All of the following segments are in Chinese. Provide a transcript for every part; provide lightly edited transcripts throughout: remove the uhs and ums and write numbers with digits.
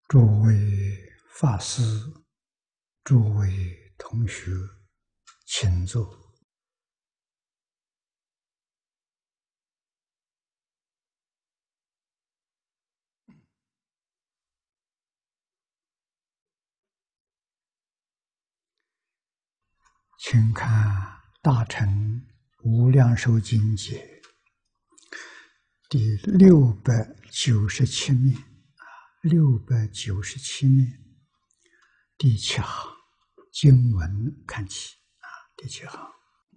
诸位法师、诸位同学，请坐。请看《大乘无量寿经解》第697面，697面第7行经文看起第7行，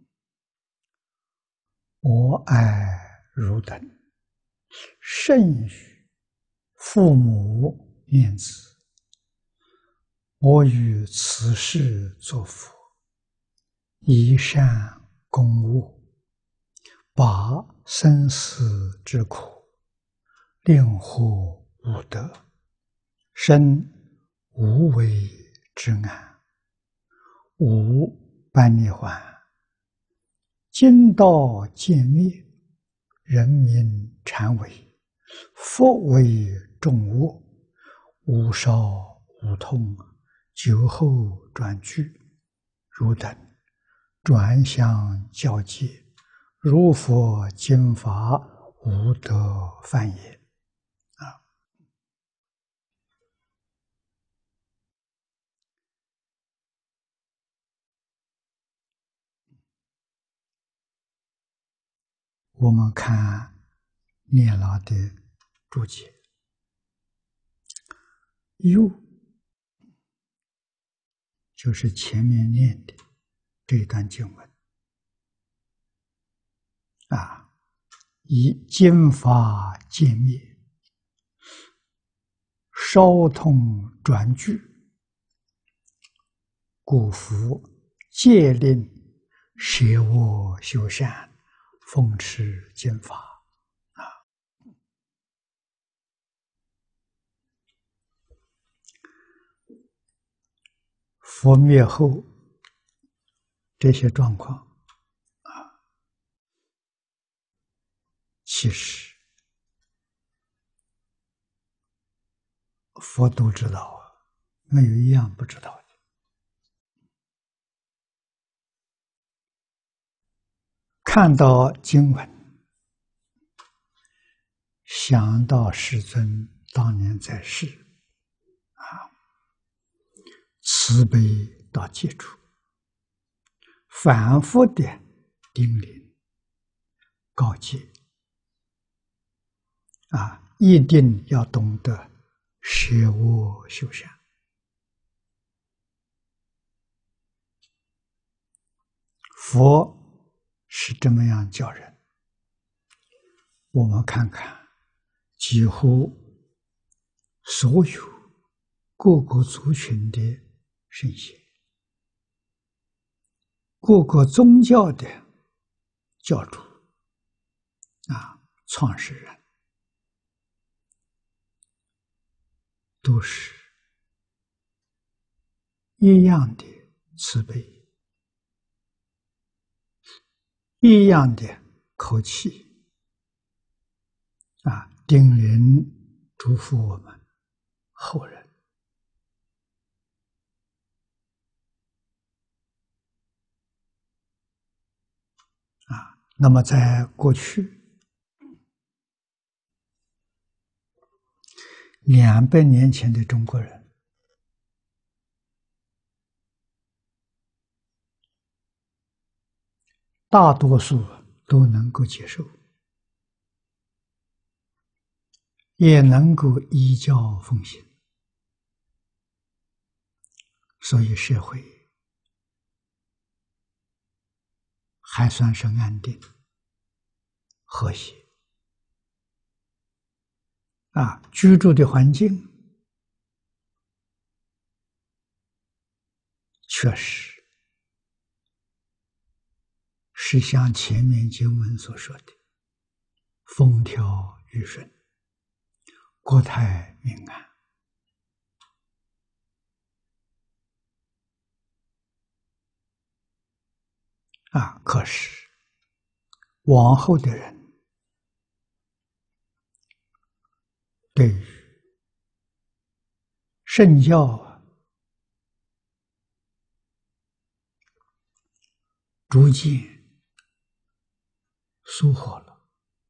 我爱汝等，甚于父母念子，我于此世作佛，以善供物，拔生死之苦，令获无得，生无为之安，无般涅槃。今道渐灭，人民常为，佛为众恶，无少无痛，久后转居，汝等转相教戒，如佛经法，无得犯也。我们看念老的注解，又就是前面念的这一段经文以经法渐灭，稍痛转剧，故佛戒令舍我修善，奉持经法佛灭后这些状况其实佛都知道没有一样不知道的。看到经文，想到世尊当年在世慈悲到极处，反复的叮咛告诫一定要懂得舍我修善。佛是这么样教人，我们看看几乎所有各个族群的圣贤，各个宗教的教主创始人，都是一样的慈悲，一样的口气叮咛嘱咐我们后人那么在过去200年前的中国人，大多数都能够接受，也能够依教奉行，所以社会还算是安定和谐居住的环境确实是像前面经文所说的风调雨顺，国泰民安可是往后的人对于圣教啊，逐渐疏忽了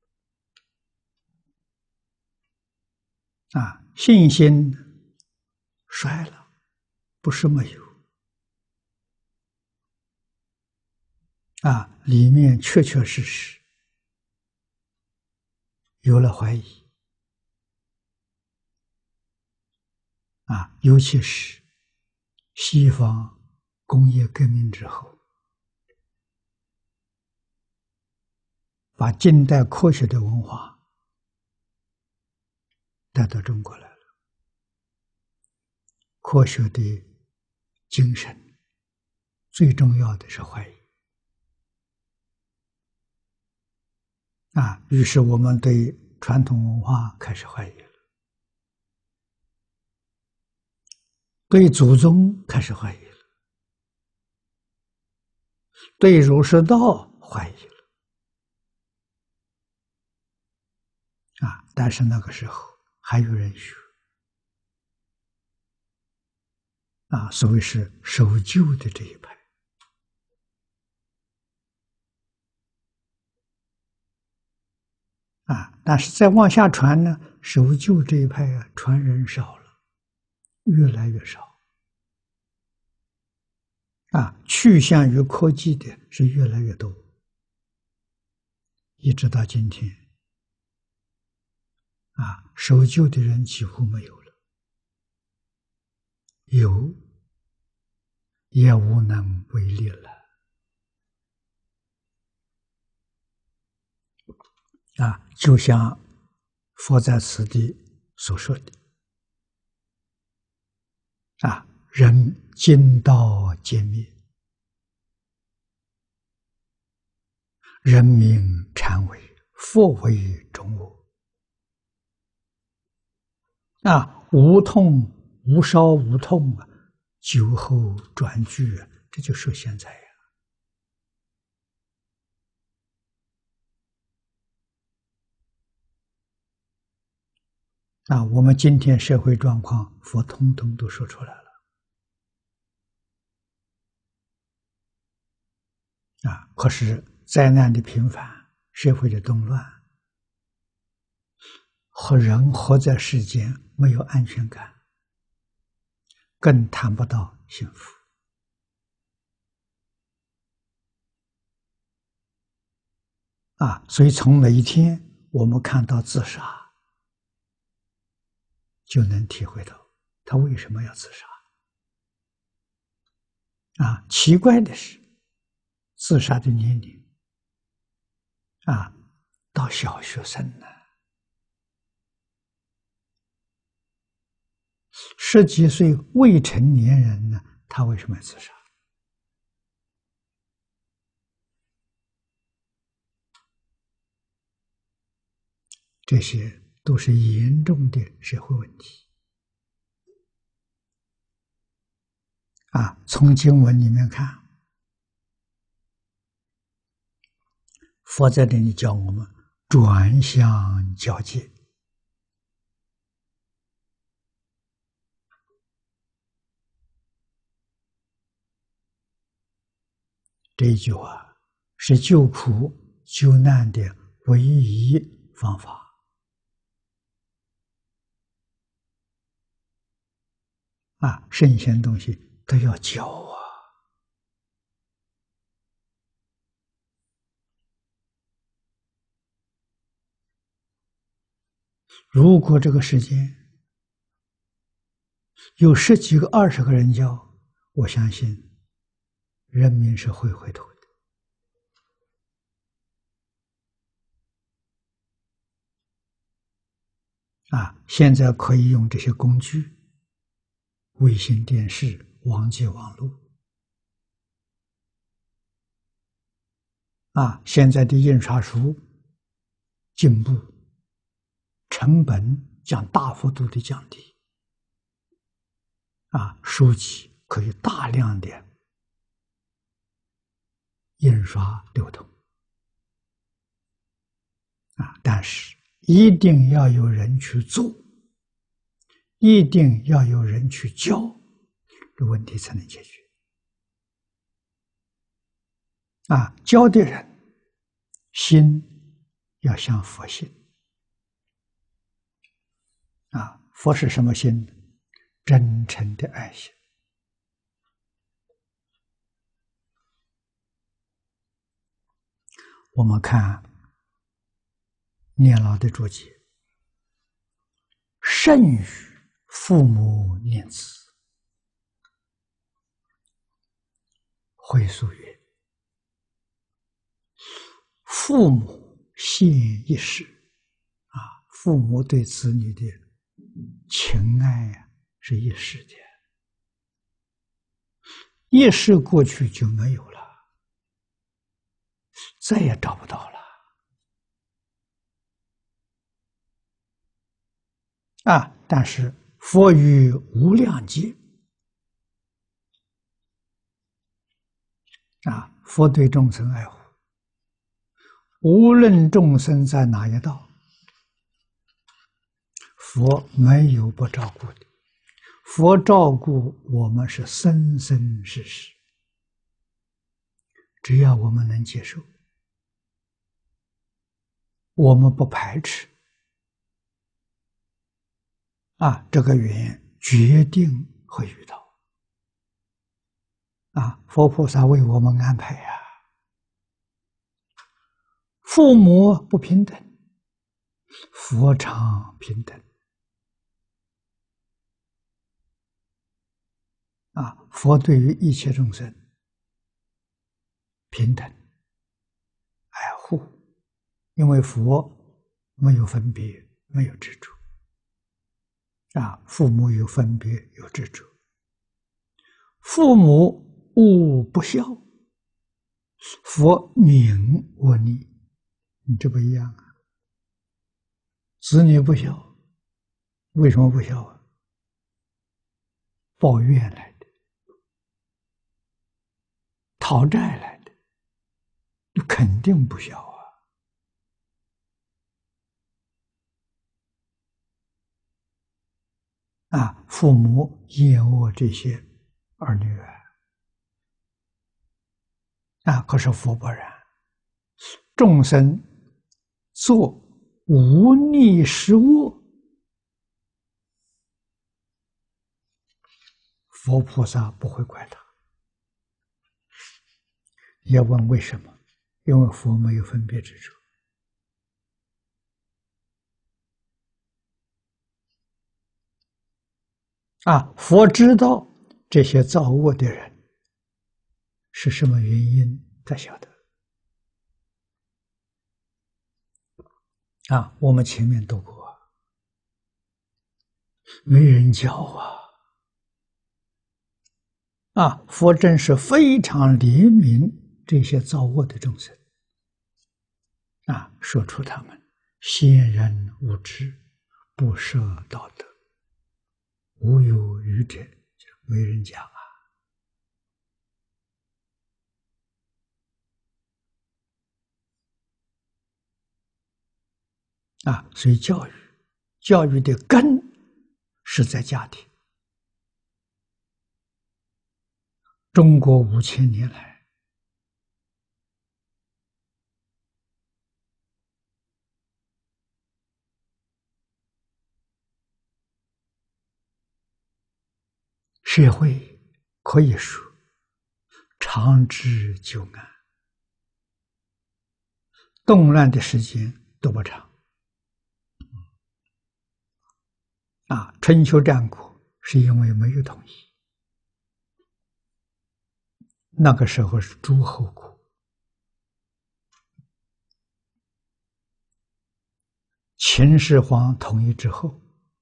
啊，信心衰了，不是没有啊，里面确确实实有了怀疑啊，尤其是西方工业革命之后，把近代科学的文化带到中国来了，科学的精神最重要的是怀疑啊，于是我们对传统文化开始怀疑了，对祖宗开始怀疑了，对儒释道怀疑了啊！但是那个时候还有人学啊，所谓是守旧的这一派啊，但是再往下传呢，守旧这一派啊，传人少了，越来越少啊，趋向于科技的是越来越多，一直到今天啊，守旧的人几乎没有了，有也无能为力了啊！就像佛在此地所说的啊，人今道渐灭，人名禅为，佛为中我啊，无痛无烧无痛啊，酒后转句啊，这就说现在呀啊，我们今天社会状况，佛通通都说出来了啊。可是灾难的频繁，社会的动乱，和人活在世间没有安全感，更谈不到幸福啊。所以从哪一天我们看到自杀，就能体会到他为什么要自杀啊。奇怪的是，自杀的年龄啊，到小学生了，10几岁未成年人呢，他为什么要自杀？这些都是严重的社会问题啊。从经文里面看，佛在这里教我们转向交界。这一句话是救苦救难的唯一方法啊！圣贤东西都要教啊。如果这个世间有10几个、20个人教，我相信人民是会回头的啊！现在可以用这些工具，卫星电视、网际网络啊，现在的印刷术进步，成本将大幅度的降低啊，书籍可以大量的印刷流通啊，但是一定要有人去做， 一定要有人去教，这问题才能解决。教的人心要像佛心。佛是什么心？真诚的爱心。我们看年老的注解：甚与父母念兹，会述曰：父母献一世。父母对子女的情爱是一世的，一世过去就没有了，再也找不到了。但是佛于无量劫，佛对众生爱护，无论众生在哪一道，佛没有不照顾的。佛照顾我们是生生世世，只要我们能接受，我们不排斥，这个缘决定会遇到。佛菩萨为我们安排父母不平等，佛常平等。佛对于一切众生平等爱护，因为佛没有分别，没有执着。父母有分别，有执着。父母勿不孝，佛宁我逆。这不一样子女不孝，为什么不孝报怨来的，讨债来的，肯定不孝父母厌恶这些儿女可是佛不然，众生做无逆失恶，佛菩萨不会怪他。要问为什么？因为佛没有分别执着。佛知道这些造恶的人是什么原因，他晓得。我们前面读过，没人教佛真是非常怜悯这些造恶的众生说出他们先人无知，不设道德，无有愚者，就没人讲所以教育的根是在家庭。中国5000年来，社会可以说长治久安，动乱的时间都不长。春秋战国是因为没有统一，那个时候是诸侯国，秦始皇统一之后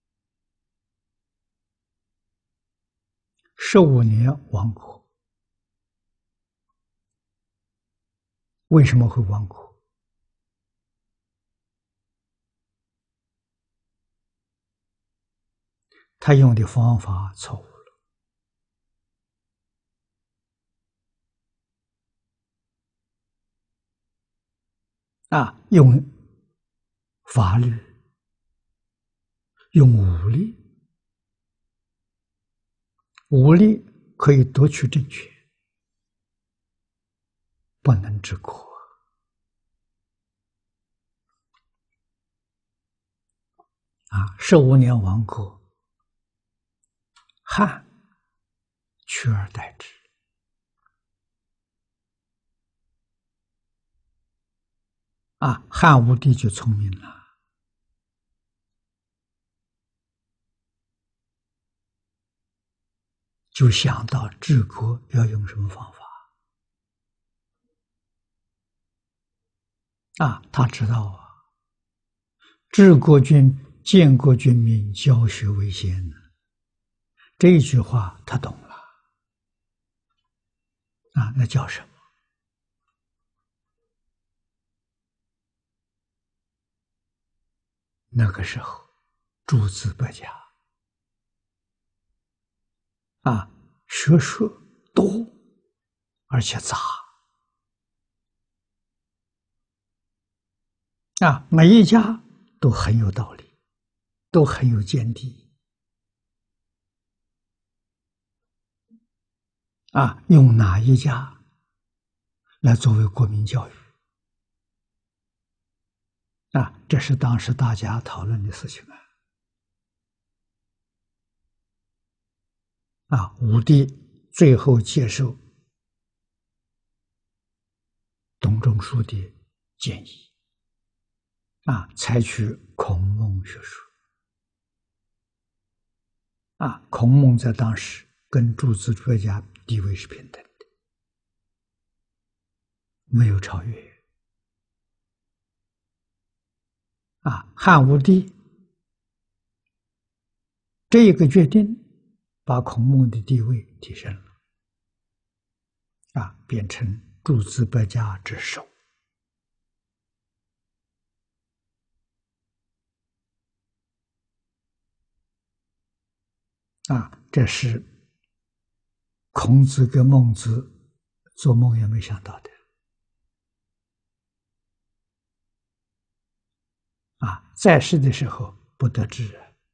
15年亡国。为什么会亡国？他用的方法错误了用法律，用武力武力可以夺取政权，不能治国。15年亡国，汉取而代之。汉武帝就聪明了，就想到治国要用什么方法。他知道治国君、建国君民，教学为先呢。这一句话他懂了。那叫什么？那个时候，诸子百家学说多，而且杂每一家都很有道理，都很有见地用哪一家来作为国民教育这是当时大家讨论的事情武帝最后接受董仲舒的建议采取孔孟学说孔孟在当时跟诸子百家地位是平等的，没有超越汉武帝这个决定把孔孟的地位提升了变成诸子百家之首这是孔子跟孟子做梦也没想到的在世的时候不得志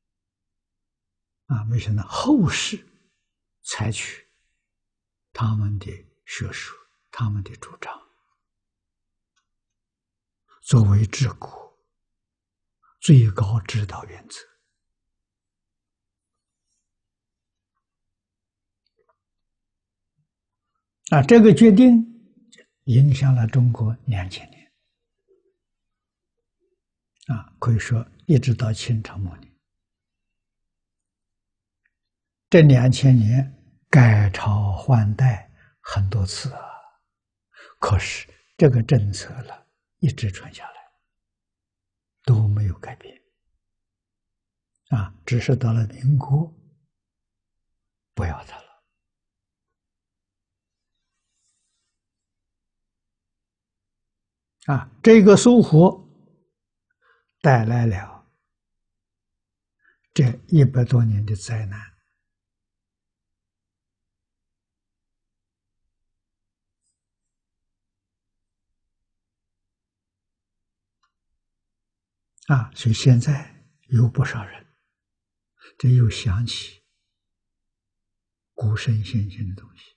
没想到后世采取他们的学说，他们的主张，作为治国最高指导原则这个决定影响了中国2000年可以说一直到清朝末年，这2000年改朝换代很多次可是这个政策一直传下来，都没有改变只是到了民国不要它了这个收获带来了这100多年的灾难所以现在有不少人这又想起古圣先贤的东西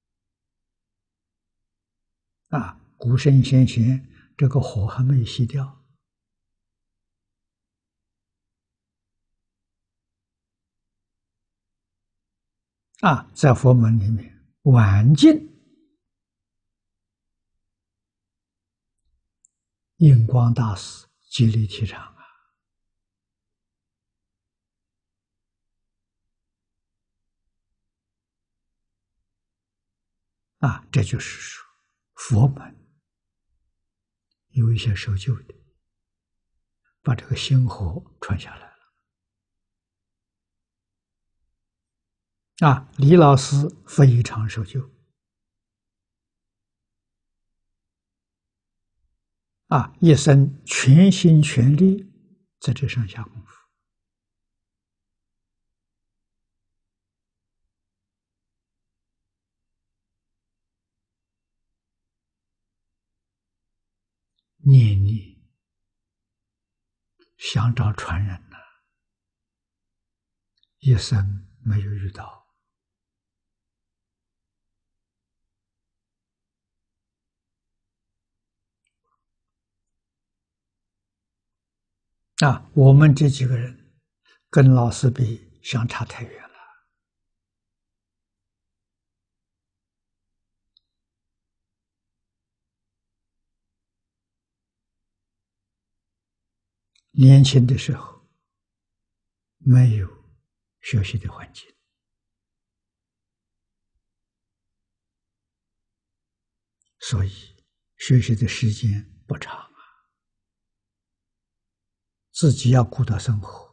古圣先贤这个火还没熄掉在佛门里面晚近印光大师极力提倡这就是说佛门有一些守旧的把这个薪火传下来了李老师非常守旧一生全心全力在这上下功夫念念想找传人一生没有遇到我们这几个人跟老师比，相差太远了。年轻的时候没有学习的环境，所以学习的时间不长啊，自己要顾到生活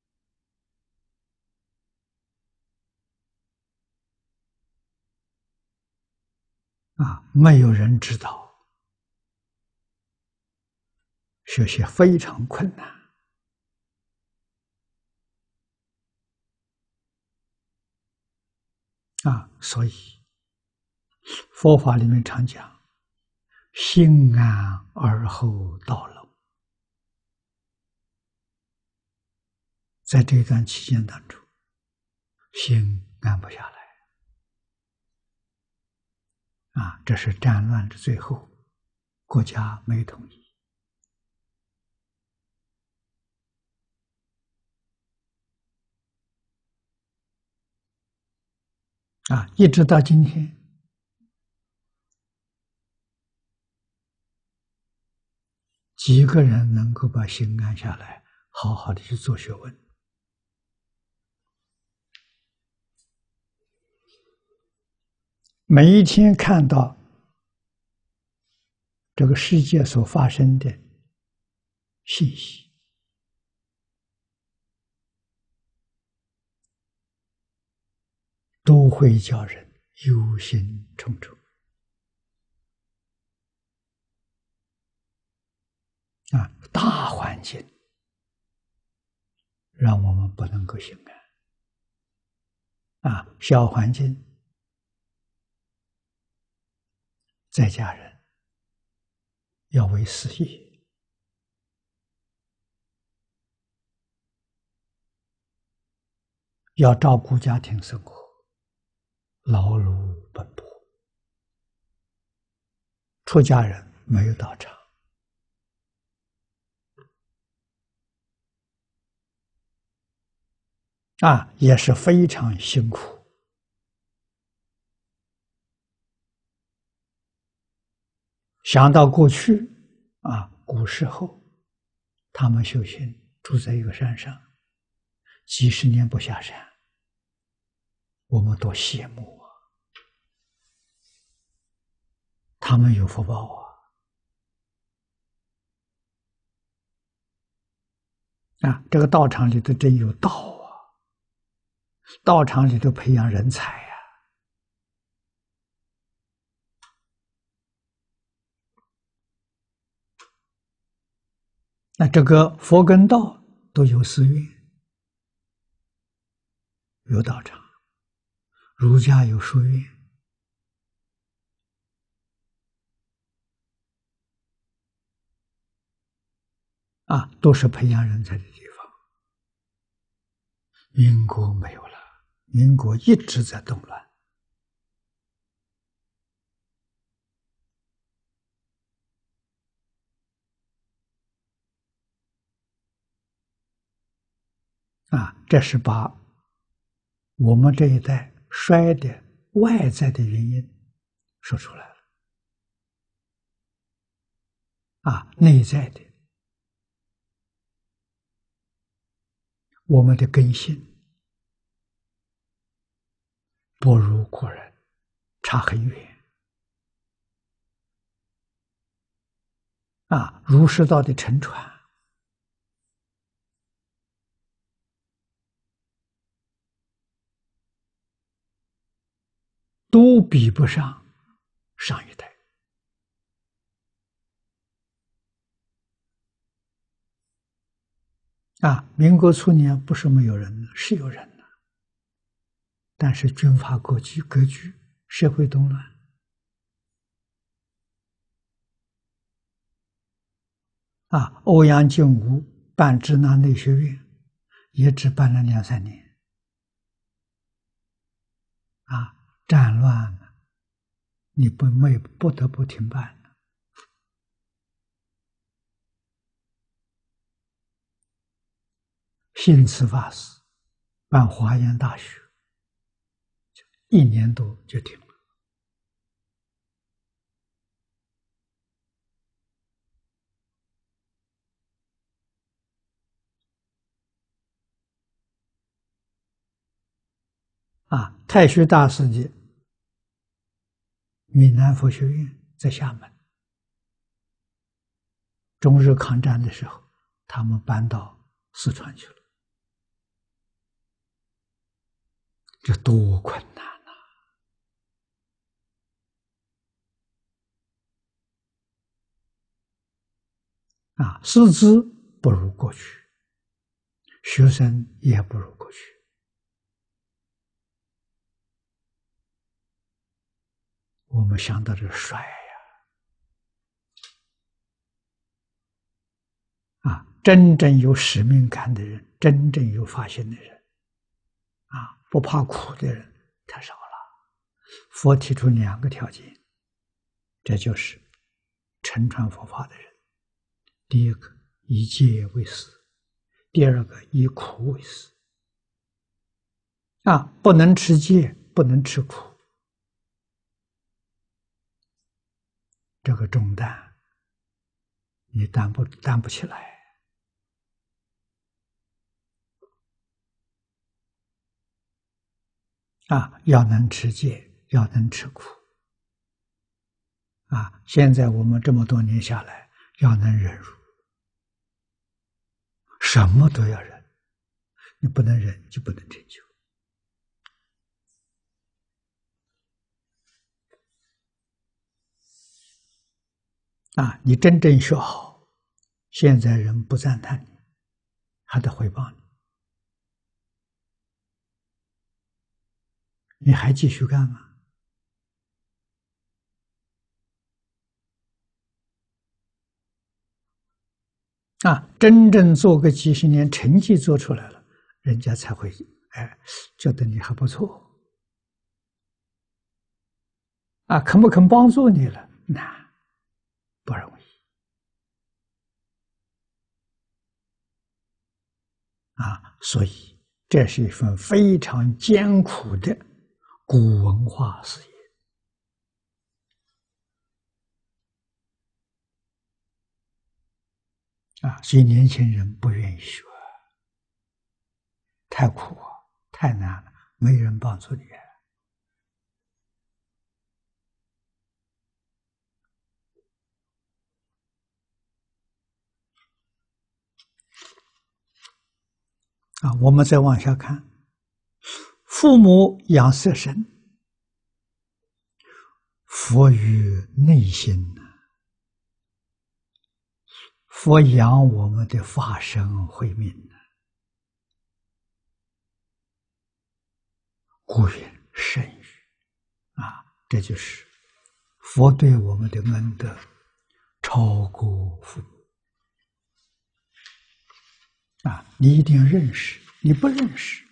没有人知道，学习非常困难所以佛法里面常讲心安而后道隆。在这段期间当中，心安不下来这是战乱的最后，国家没统一一直到今天，几个人能够把心安下来，好好的去做学问。每一天看到这个世界所发生的信息，都会叫人忧心忡忡大环境让我们不能够心安小环境在家人要为事业，要照顾家庭生活，劳碌奔波，出家人没有道场也是非常辛苦。想到过去古时候他们修行住在一个山上，几十年不下山，我们多羡慕他们有福报这个道场里头真有道道场里头培养人才那这个佛跟道都有寺院，有道场，儒家有书院都是培养人才的地方。民国没有了，民国一直在动乱这是把我们这一代衰的外在的原因说出来了内在的我们的根性不如古人，差很远儒释道的沉船都比不上上一代民国初年不是没有人，是有人的，但是军阀割据，社会动乱欧阳靖无办支那内学院，也只办了2、3年战乱了，你不得不停办信慈法师办华严大学，1年多就停了。太虚大师的闽南佛学院在厦门，中日抗战的时候，他们搬到四川去了，这多困难师资不如过去，学生也不如过去。我们想到这帅呀！真正有使命感的人，真正有发心的人，不怕苦的人太少了。佛提出2个条件，这就是承传佛法的人。第一个，以戒为师；第二个，以苦为师。不能吃戒，不能吃苦。这个重担你担不起来要能持戒，要能吃苦现在我们这么多年下来，要能忍辱，什么都要忍，你不能忍就不能成就你真正学好，现在人不赞叹你，还得回报你，你还继续干吗？真正做个几十年，成绩做出来了，人家才会觉得你还不错肯不肯帮助你了？那不容易所以这是一份非常艰苦的古文化事业所以年轻人不愿意学，太苦太难了，没人帮助你我们再往下看，父母养色身，佛于内心佛养我们的法身慧命故云甚于这就是佛对我们的恩德超过父母你一定认识，你不认识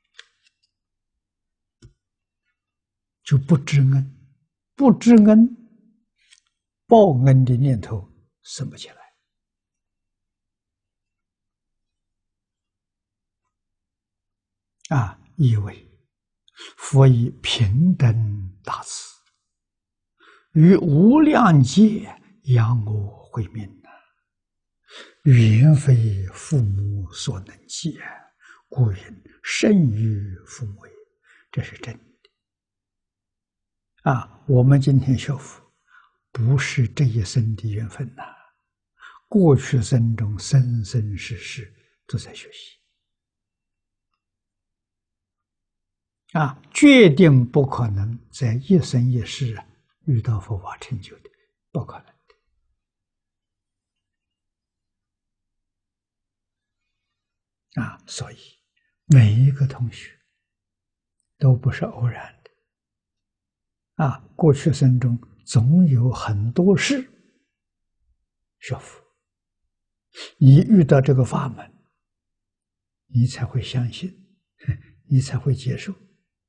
就不知恩，不知恩，报恩的念头生不起来意为佛以平等大慈，于无量劫养我慧命远非父母所能及故云甚于父母也。这是真的我们今天学佛不是这一生的缘分过去生中生生世世都在学习决定不可能在一生一世遇到佛法成就的，不可能的所以每一个同学都不是偶然的过去生中总有很多事学佛，你遇到这个法门，你才会相信，你才会接受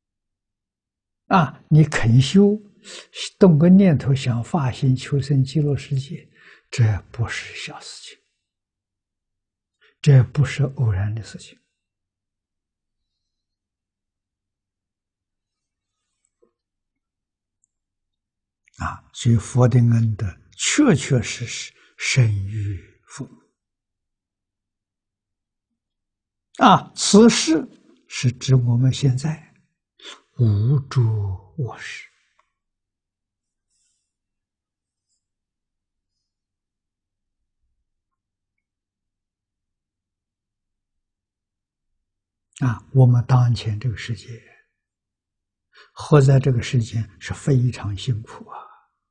你肯修，动个念头想发心求生极乐世界，这不是小事情，这不是偶然的事情所以佛的恩德确确实实胜于父母。此事是指我们现在无诸恶事。我们当前这个世界，活在这个世间是非常辛苦啊。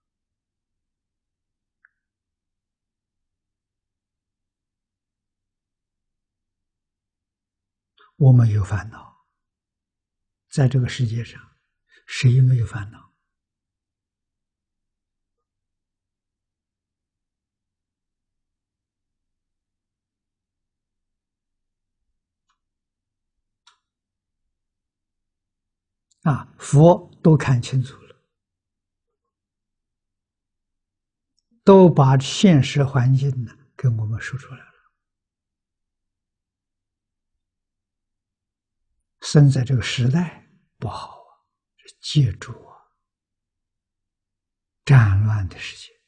我们有烦恼，在这个世界上，谁没有烦恼？佛都看清楚了，都把现实环境呢给我们说出来了。生在这个时代不好啊，是借助战乱的世界。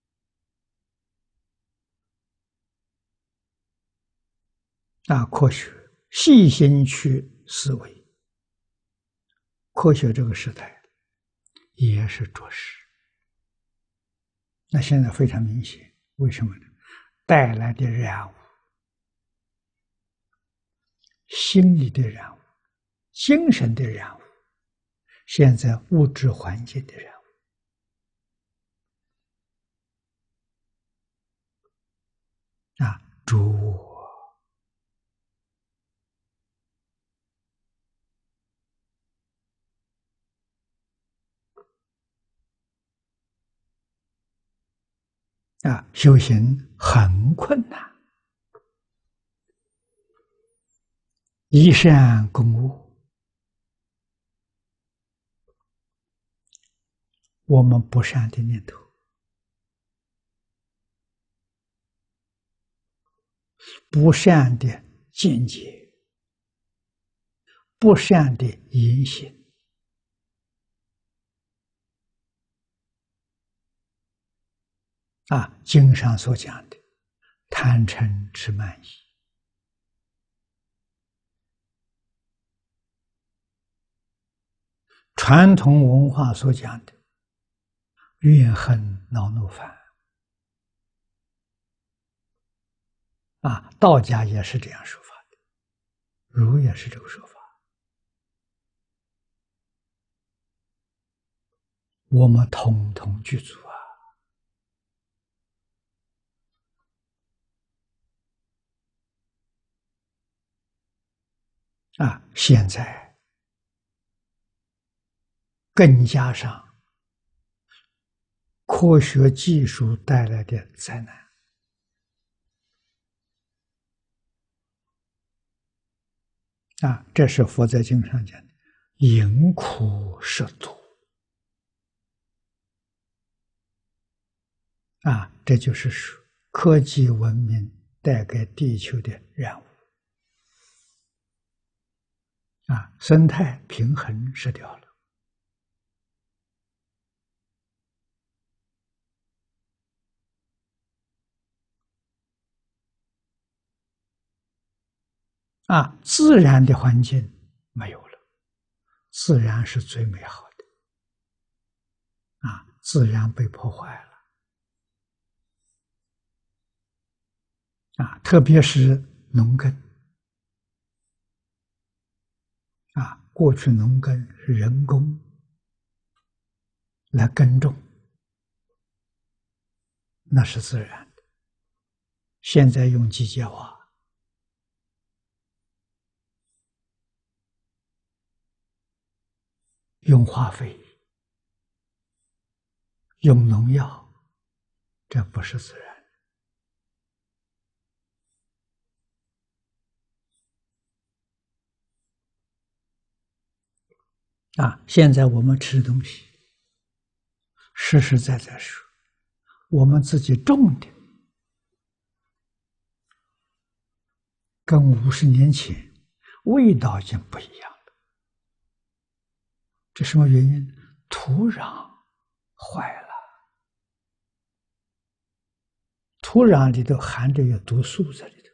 科学细心去思维，科学这个时代也是着实。那现在非常明显，为什么呢？带来的染污，心理的染污，精神的染污，现在物质环境的染污。诸我修行很困难，以善攻恶，我们不善的念头，不善的见解，不善的言行，经上所讲的贪嗔痴慢疑，传统文化所讲的怨恨恼怒烦，道家也是这样说法的，儒也是这个说法。我们统统具足现在更加上科学技术带来的灾难，这是佛在经上讲的因苦摄毒，这就是说科技文明带给地球的染污，生态平衡失掉了。自然的环境没有了，自然是最美好的，自然被破坏了，特别是农耕，过去农耕是人工来耕种，那是自然的，现在用机械化，用化肥，用农药，这不是自然的。现在我们吃东西，实实在在说，我们自己种的，跟50年前味道已经不一样了。这什么原因？土壤坏了， 土壤里头含着有毒素在里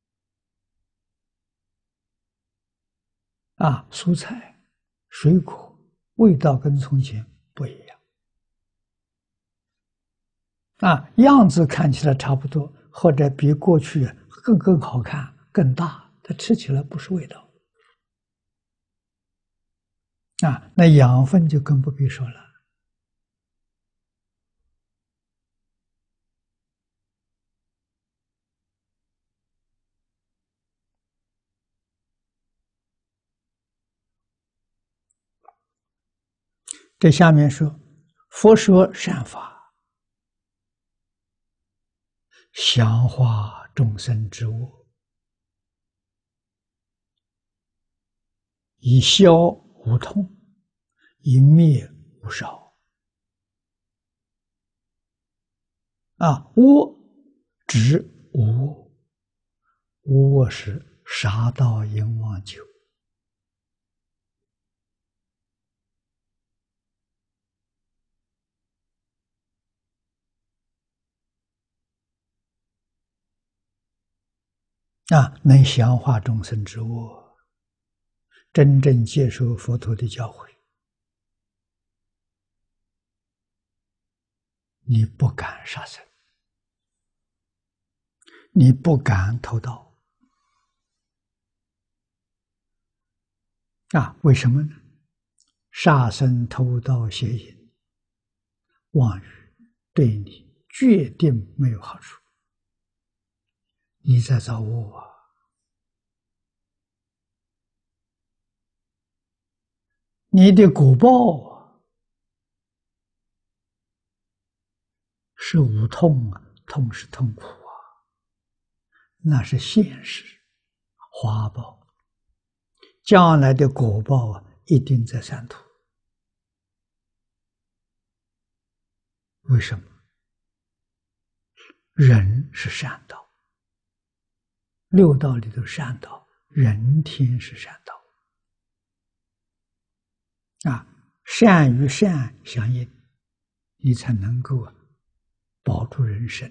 头蔬菜、水果味道跟从前不一样样子看起来差不多，或者比过去更好看、更大，它吃起来不是味道那养分就更不必说了。这下面说，佛说善法，详化众生之恶，以消无痛，以灭无少。恶指无恶，无恶是杀盗淫妄酒能详化众生之恶，真正接受佛陀的教诲，你不敢杀生，你不敢偷盗为什么呢？杀生、偷盗、邪淫、妄语，对你决定没有好处。你在造恶你的果报是无痛痛是痛苦那是现实花报。将来的果报一定在三途。为什么？人是善道，六道里头善道，人天是善道善与善相应，你才能够保住人生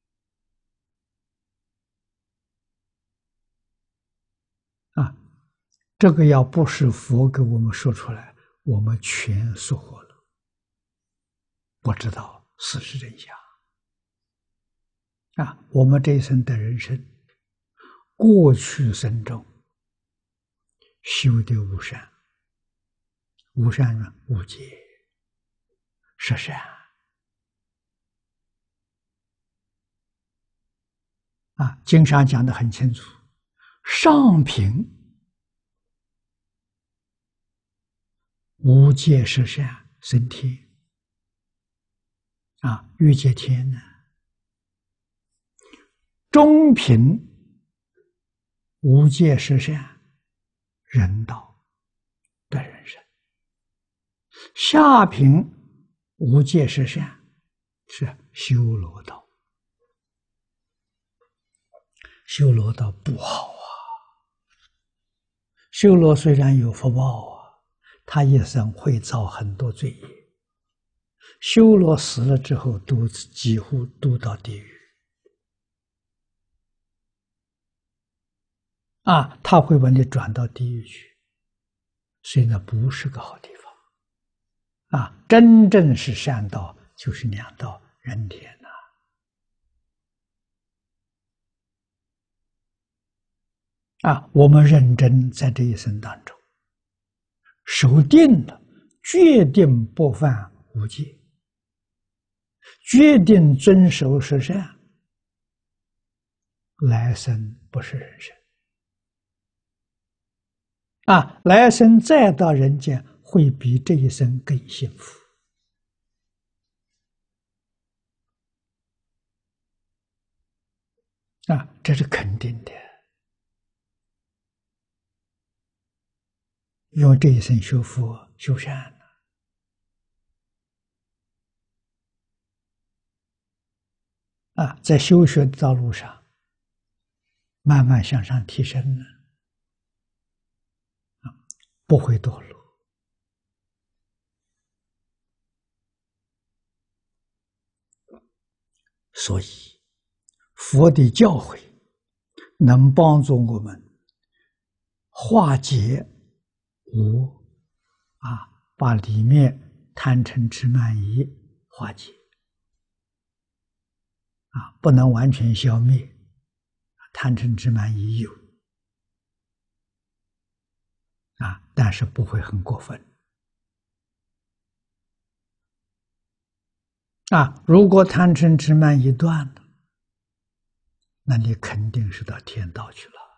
这个要不是佛给我们说出来，我们全疏忽了，不知道事实真相我们这一生的人生，过去生中修的无善，无善呢，无戒、十善经上讲得很清楚，上品无戒十善升天欲界天呢，中品无戒十善人道的人生，下品无戒十善是修罗道。修罗道不好修罗虽然有福报他一生会造很多罪业，修罗死了之后都几乎都到地狱他会把你转到地狱去，所以那不是个好地方真正是善道就是两道人天我们认真在这一生当中守定了，决定不犯无戒，决定遵守十善，来生不是人生来生再到人间会比这一生更幸福这是肯定的。用这一生修佛修善在修学的道路上慢慢向上提升呢不会堕落。所以佛的教诲能帮助我们化解我把里面贪嗔痴慢疑化解不能完全消灭，贪嗔痴慢疑有但是不会很过分如果贪嗔痴慢疑断了，那你肯定是到天道去了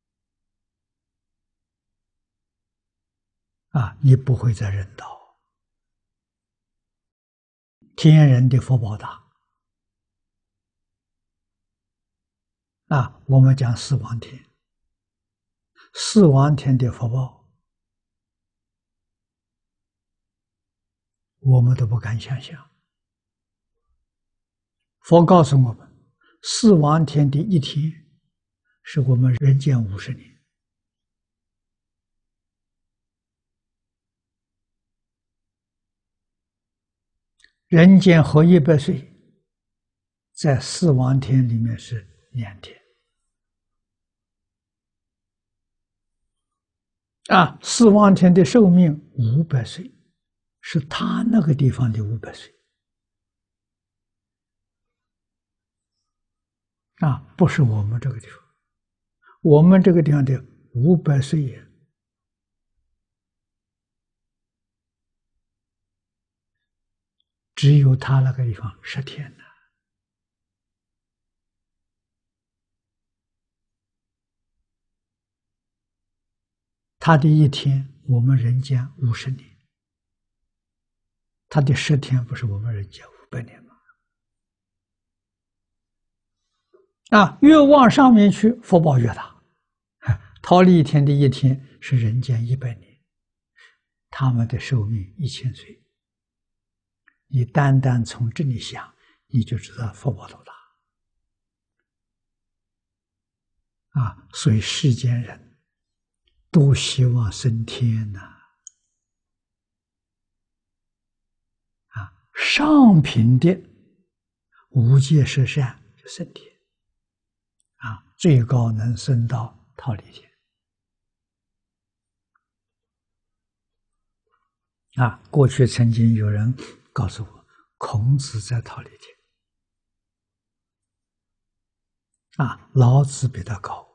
你不会在人道。天人的福报大我们讲四王天，四王天的福报我们都不敢想象。佛告诉我们，四王天的一天是我们人间50年。人间活100岁，在四王天里面是2天四王天的寿命500岁，是他那个地方的500岁不是我们这个地方。我们这个地方的500岁只有他那个地方10天呢。他的一天，我们人间50年；他的10天，不是我们人间500年吗？越往上面去，福报越大。忉利天的一天是人间100年，他们的寿命1000岁。你单单从这里想，你就知道福报多大所以世间人都希望升天上品的无戒十善就升天最高能升到忉利天过去曾经有人告诉我，孔子在忉利天老子比他高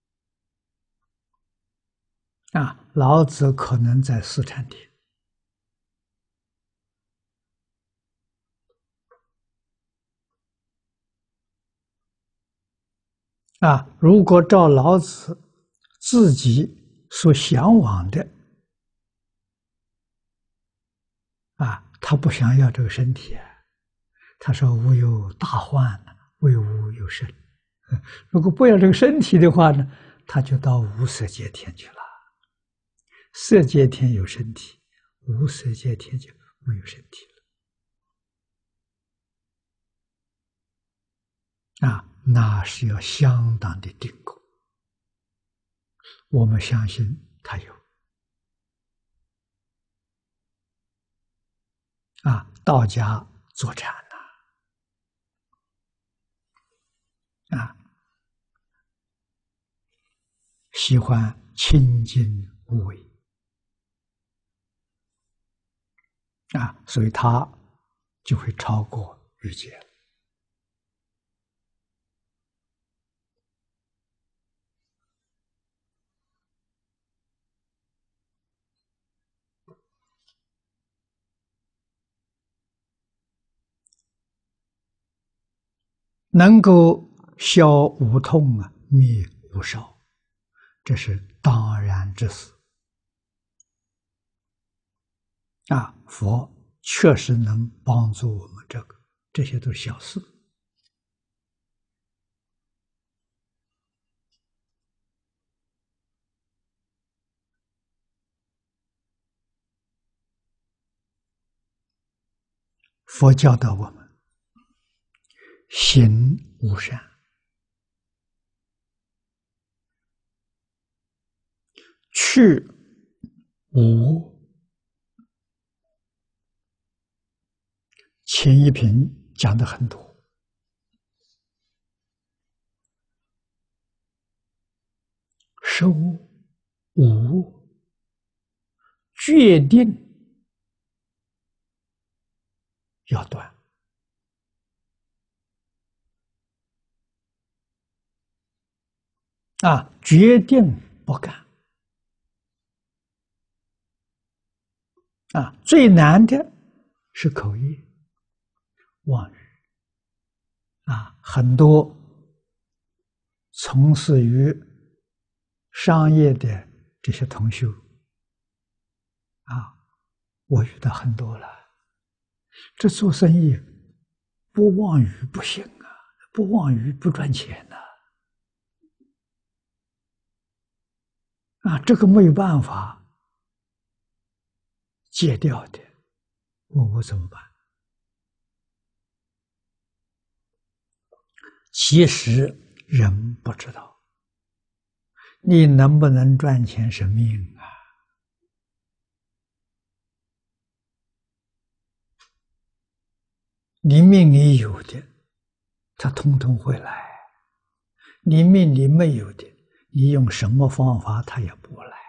老子可能在四禅天如果照老子自己所向往的他不想要这个身体他说吾有大患，为吾有身。如果不要这个身体的话呢，他就到无色界天去了。色界天有身体，无色界天就没有身体了那是要相当的定功。我们相信他有道家坐禅喜欢清净无为所以他就会超过欲界。能够消无痛灭无烧，这是当然之事佛确实能帮助我们这些都是小事。佛教导我们行无善，去无。前一品讲的很多受无决定要断决定不干最难的是口业妄语很多从事于商业的这些同修我遇到很多了。这做生意不妄语不行不妄语不赚钱这个没有办法戒掉的，我怎么办？其实人不知道，你能不能赚钱是命你命里有的，它通通会来；你命里没有的，你用什么方法它也不来。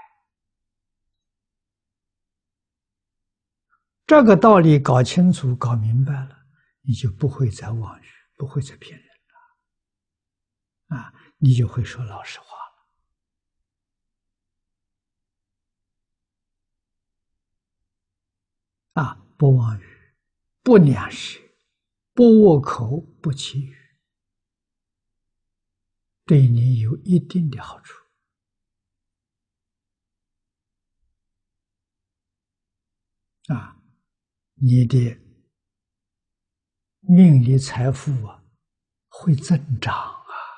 这个道理搞清楚、搞明白了，你就不会再妄语，不会再骗人了你就会说老实话了不妄语，不两舌，不恶口，不绮语，对你有一定的好处你的命里财富会增长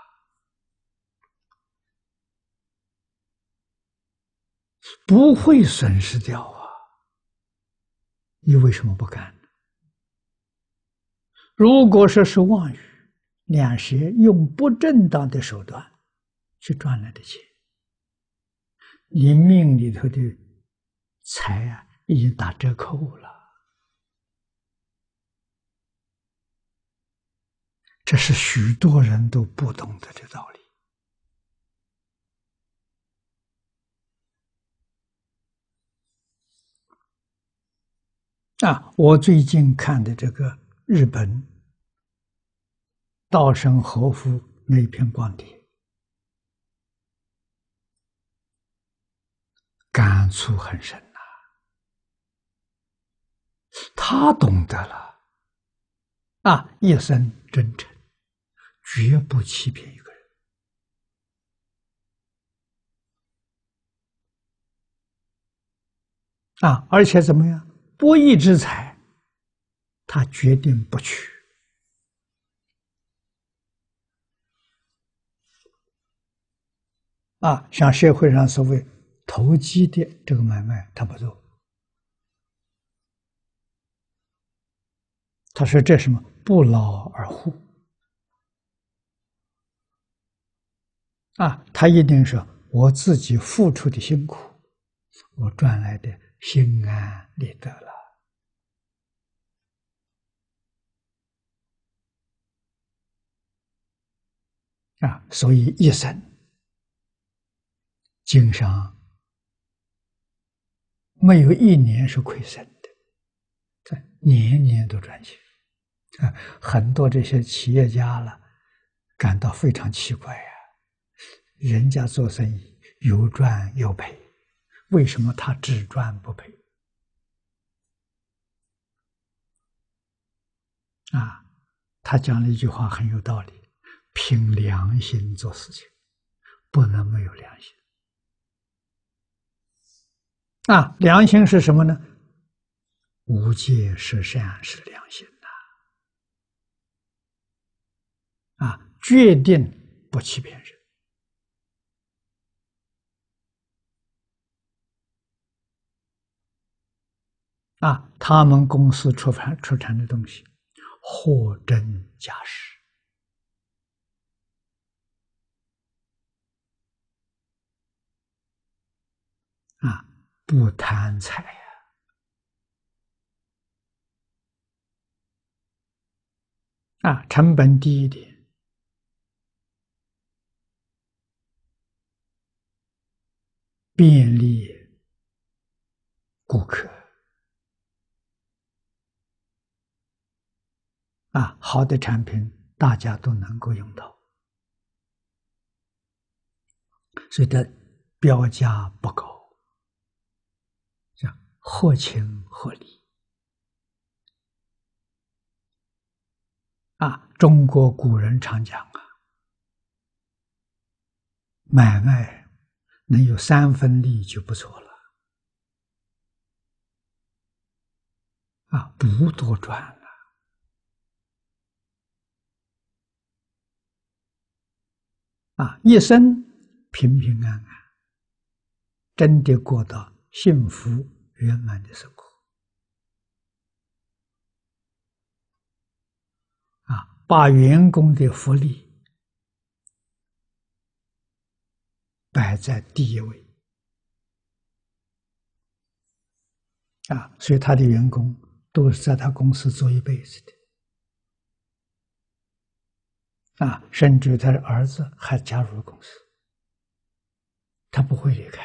不会损失掉你为什么不干呢？如果说是妄语、两舌，用不正当的手段去赚来的钱，你命里头的财已经打折扣了。这是许多人都不懂得的道理我最近看的这个日本稻盛和夫那一篇光碟，感触很深他懂得了一生真诚，绝不欺骗一个人而且怎么样？不义之财，他决定不取像社会上所谓投机的这个买卖，他不做。他说这什么不劳而获他一定是我自己付出的辛苦，我赚来的心安理得了所以一生经商没有一年是亏损的，年年都赚钱很多这些企业家了感到非常奇怪人家做生意有赚有赔，为什么他只赚不赔他讲了一句话很有道理，凭良心做事情，不能没有良心良心是什么呢？无戒是善是良心决定不欺骗人他们公司出产的东西货真价实不贪财成本低一点便利顾客好的产品大家都能够用到，所以它标价不高，这样合情合理中国古人常讲买卖能有3分利就不错了不多赚了一生平平安安，真的过到幸福圆满的生活把员工的福利摆在第一位所以他的员工都是在他公司做一辈子的甚至他的儿子还加入了公司，他不会离开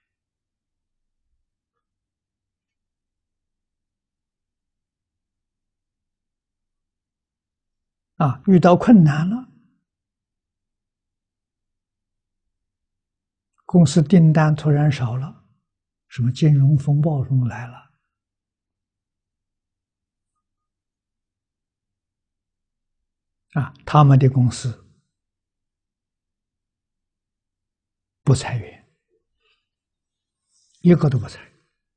遇到困难了，公司订单突然少了，什么金融风暴什么来了他们的公司不裁员，一个都不裁，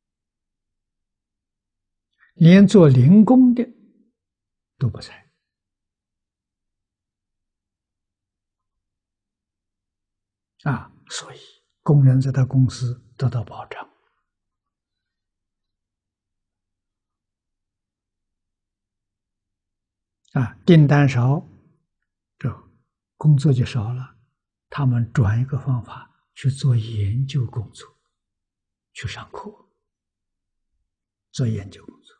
连做零工的都不裁所以工人在他公司得到保障订单少，这工作就少了，他们转一个方法去做研究工作，去上课做研究工作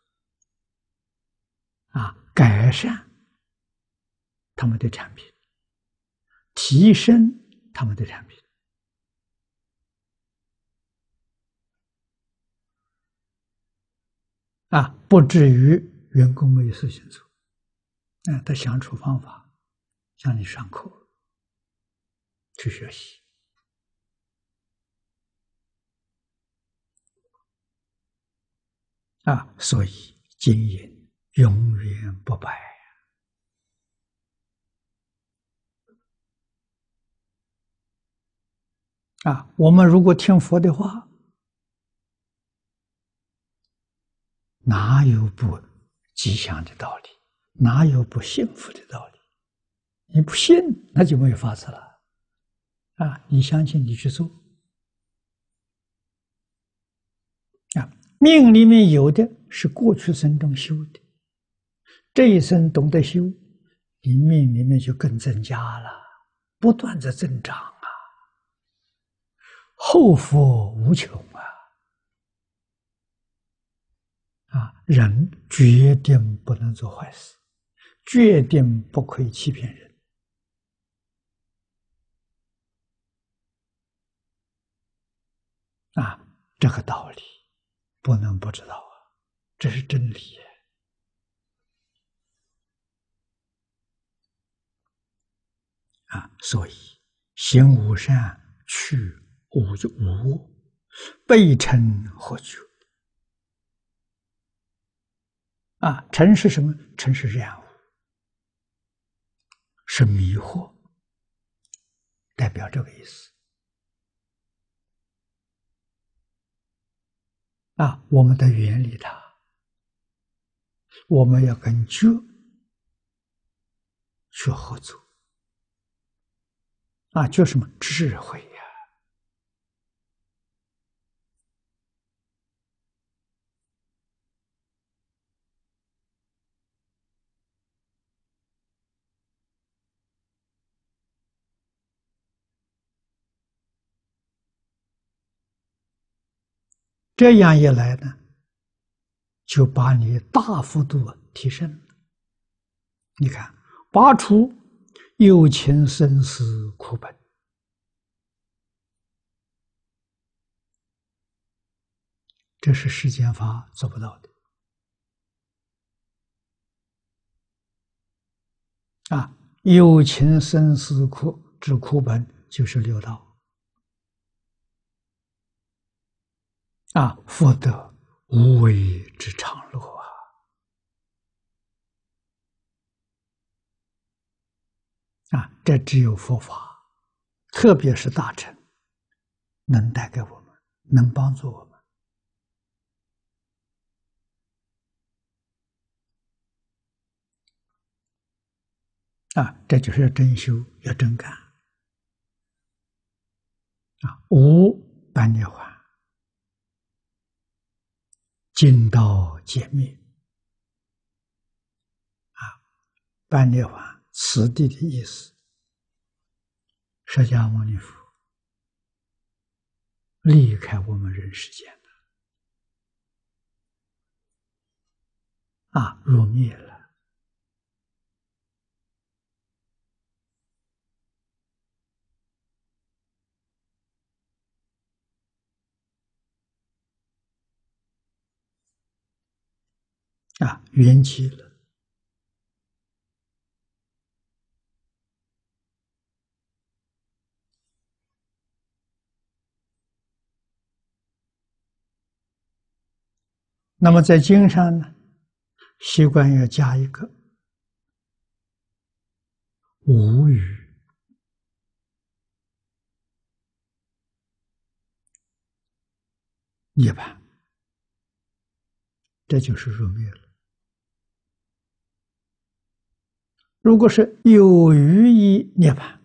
改善他们的产品，提升他们的产品不至于员工没有事情做他想出方法向你上课去学习所以经营永远不败我们如果听佛的话，哪有不吉祥的道理？哪有不幸福的道理？你不信，那就没有法子了你相信，你去做命里面有的是过去生中修的，这一生懂得修，你命里面就更增加了，不断的增长后福无穷人决定不能做坏事，决定不可以欺骗人这个道理不能不知道这是真理所以行无善，去无恶，背嗔惑觉嗔是什么？嗔是染污，是迷惑，代表这个意思我们得远离它，我们要跟觉去合作就什么智慧这样一来呢，就把你大幅度提升了。你看，拔除有情生死苦本这是世间法做不到的。有情生死苦之苦本就是六道。福德无为之常乐这只有佛法，特别是大乘，能带给我们，能帮助我们。这就是要真修，要真干。无般涅槃，尽道解灭。般涅槃，此地的意思，释迦牟尼佛离开我们人世间了，入灭了。圆寂了。那么在经上呢，习惯要加一个无余，涅槃，这就是入灭了。如果是有余一涅槃，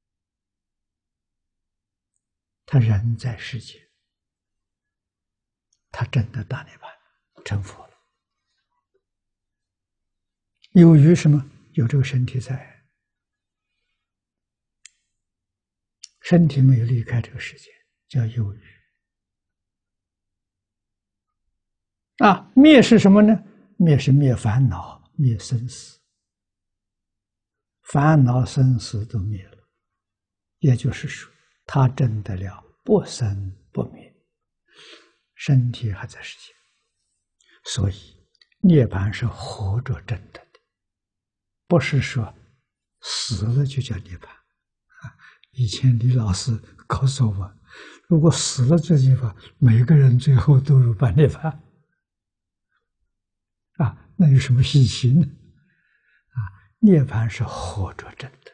他人在世界，他真的大涅槃成佛了。有余什么？有这个身体在，身体没有离开这个世界，叫有余。灭是什么呢？灭是灭烦恼，灭生死。烦恼生死都灭了，也就是说，他证得了不生不灭，身体还在世界，所以涅槃是活着证得的，不是说死了就叫涅槃。以前李老师告诉我，如果死了这句话，每个人最后都入般涅槃，那有什么稀奇呢？涅槃是活着证得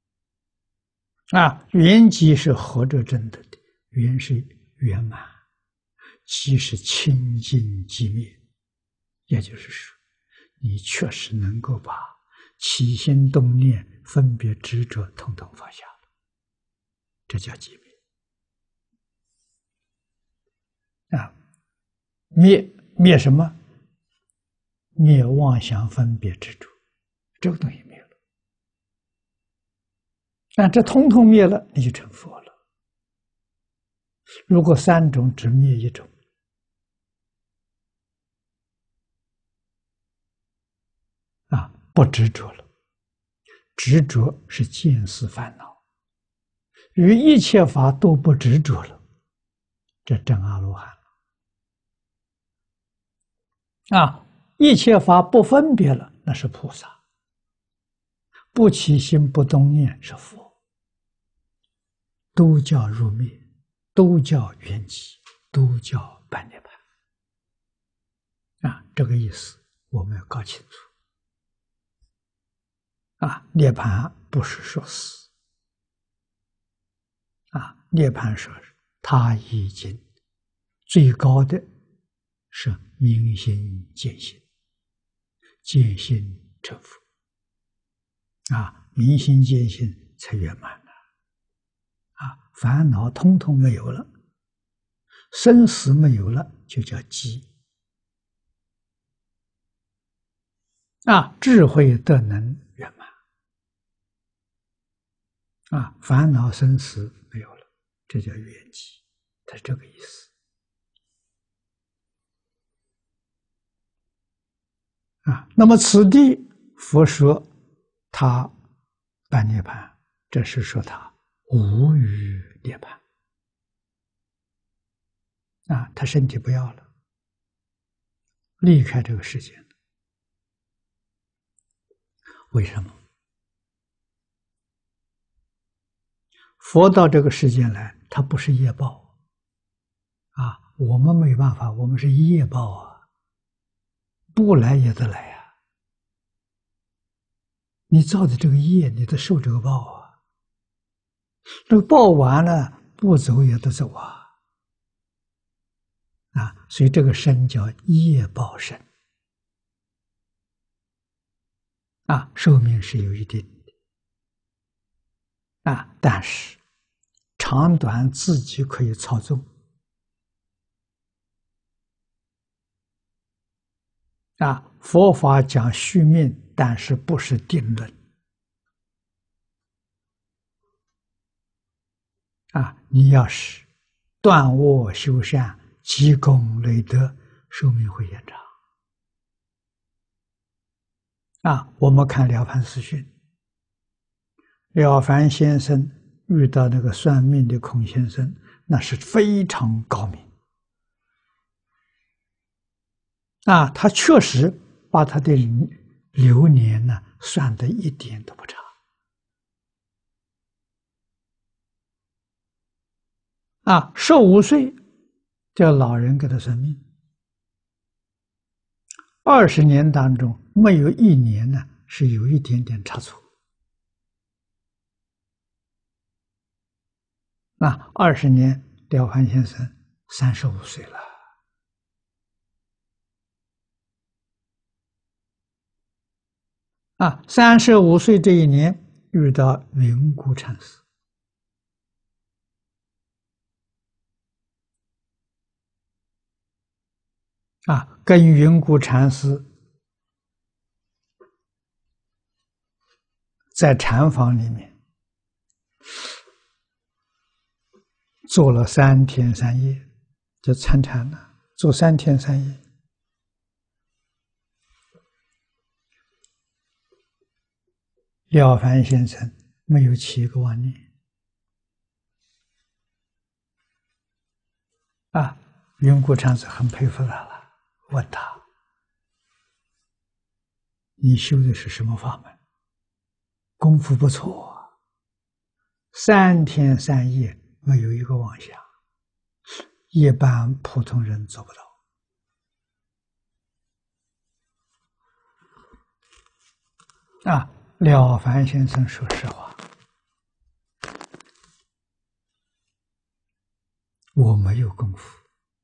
的，圆寂是活着证得的，圆是圆满，寂是清净寂灭，也就是说，你确实能够把起心动念、分别执着统统放下了，这叫寂灭。灭什么？灭妄想分别执着，这个东西灭了。这统统灭了，你就成佛了。如果三种只灭一种，不执着了。执着是见思烦恼，于一切法都不执着了，这证阿罗汉了。一切法不分别了，那是菩萨。不起心不动念是佛，都叫入灭，都叫圆寂，都叫般涅槃。这个意思我们要搞清楚。涅槃不是说死，涅槃说是他已经最高的是明心见性，见性成佛。明心见性才圆满了。烦恼通通没有了，生死没有了，就叫寂。智慧德能圆满。烦恼生死没有了，这叫圆寂，它是这个意思。那么此地佛说他般涅槃，这是说他无余涅槃。他身体不要了， 离开这个世界。为什么？佛到这个世界来，他不是业报啊，我们没办法，我们是业报啊，不来也得来啊。你造的这个业，你得受这个报啊。这个报完了，不走也得走啊。啊，所以这个身叫业报身啊，寿命是有一定的啊，但是长短自己可以操纵啊。佛法讲续命，但是不是定论啊。你要是断恶修善，积功累德，寿命会延长啊。我们看《了凡四训》，了凡先生遇到那个算命的孔先生，那是非常高明啊。他确实把他的流年呢算得一点都不差啊。15岁，这老人给他算命，20年当中没有1年呢是有一点点差错。那20年，了凡先生35岁了啊。35岁这一年遇到云谷禅师啊，跟云谷禅师在禅房里面做了3天3夜，就参禅了，做3天3夜。了凡先生没有起一个妄念啊。云谷禅师很佩服他了，问他：“你修的是什么法门？功夫不错，3天3夜没有一个妄想，一般普通人做不到。”啊，了凡先生说实话，我没有功夫，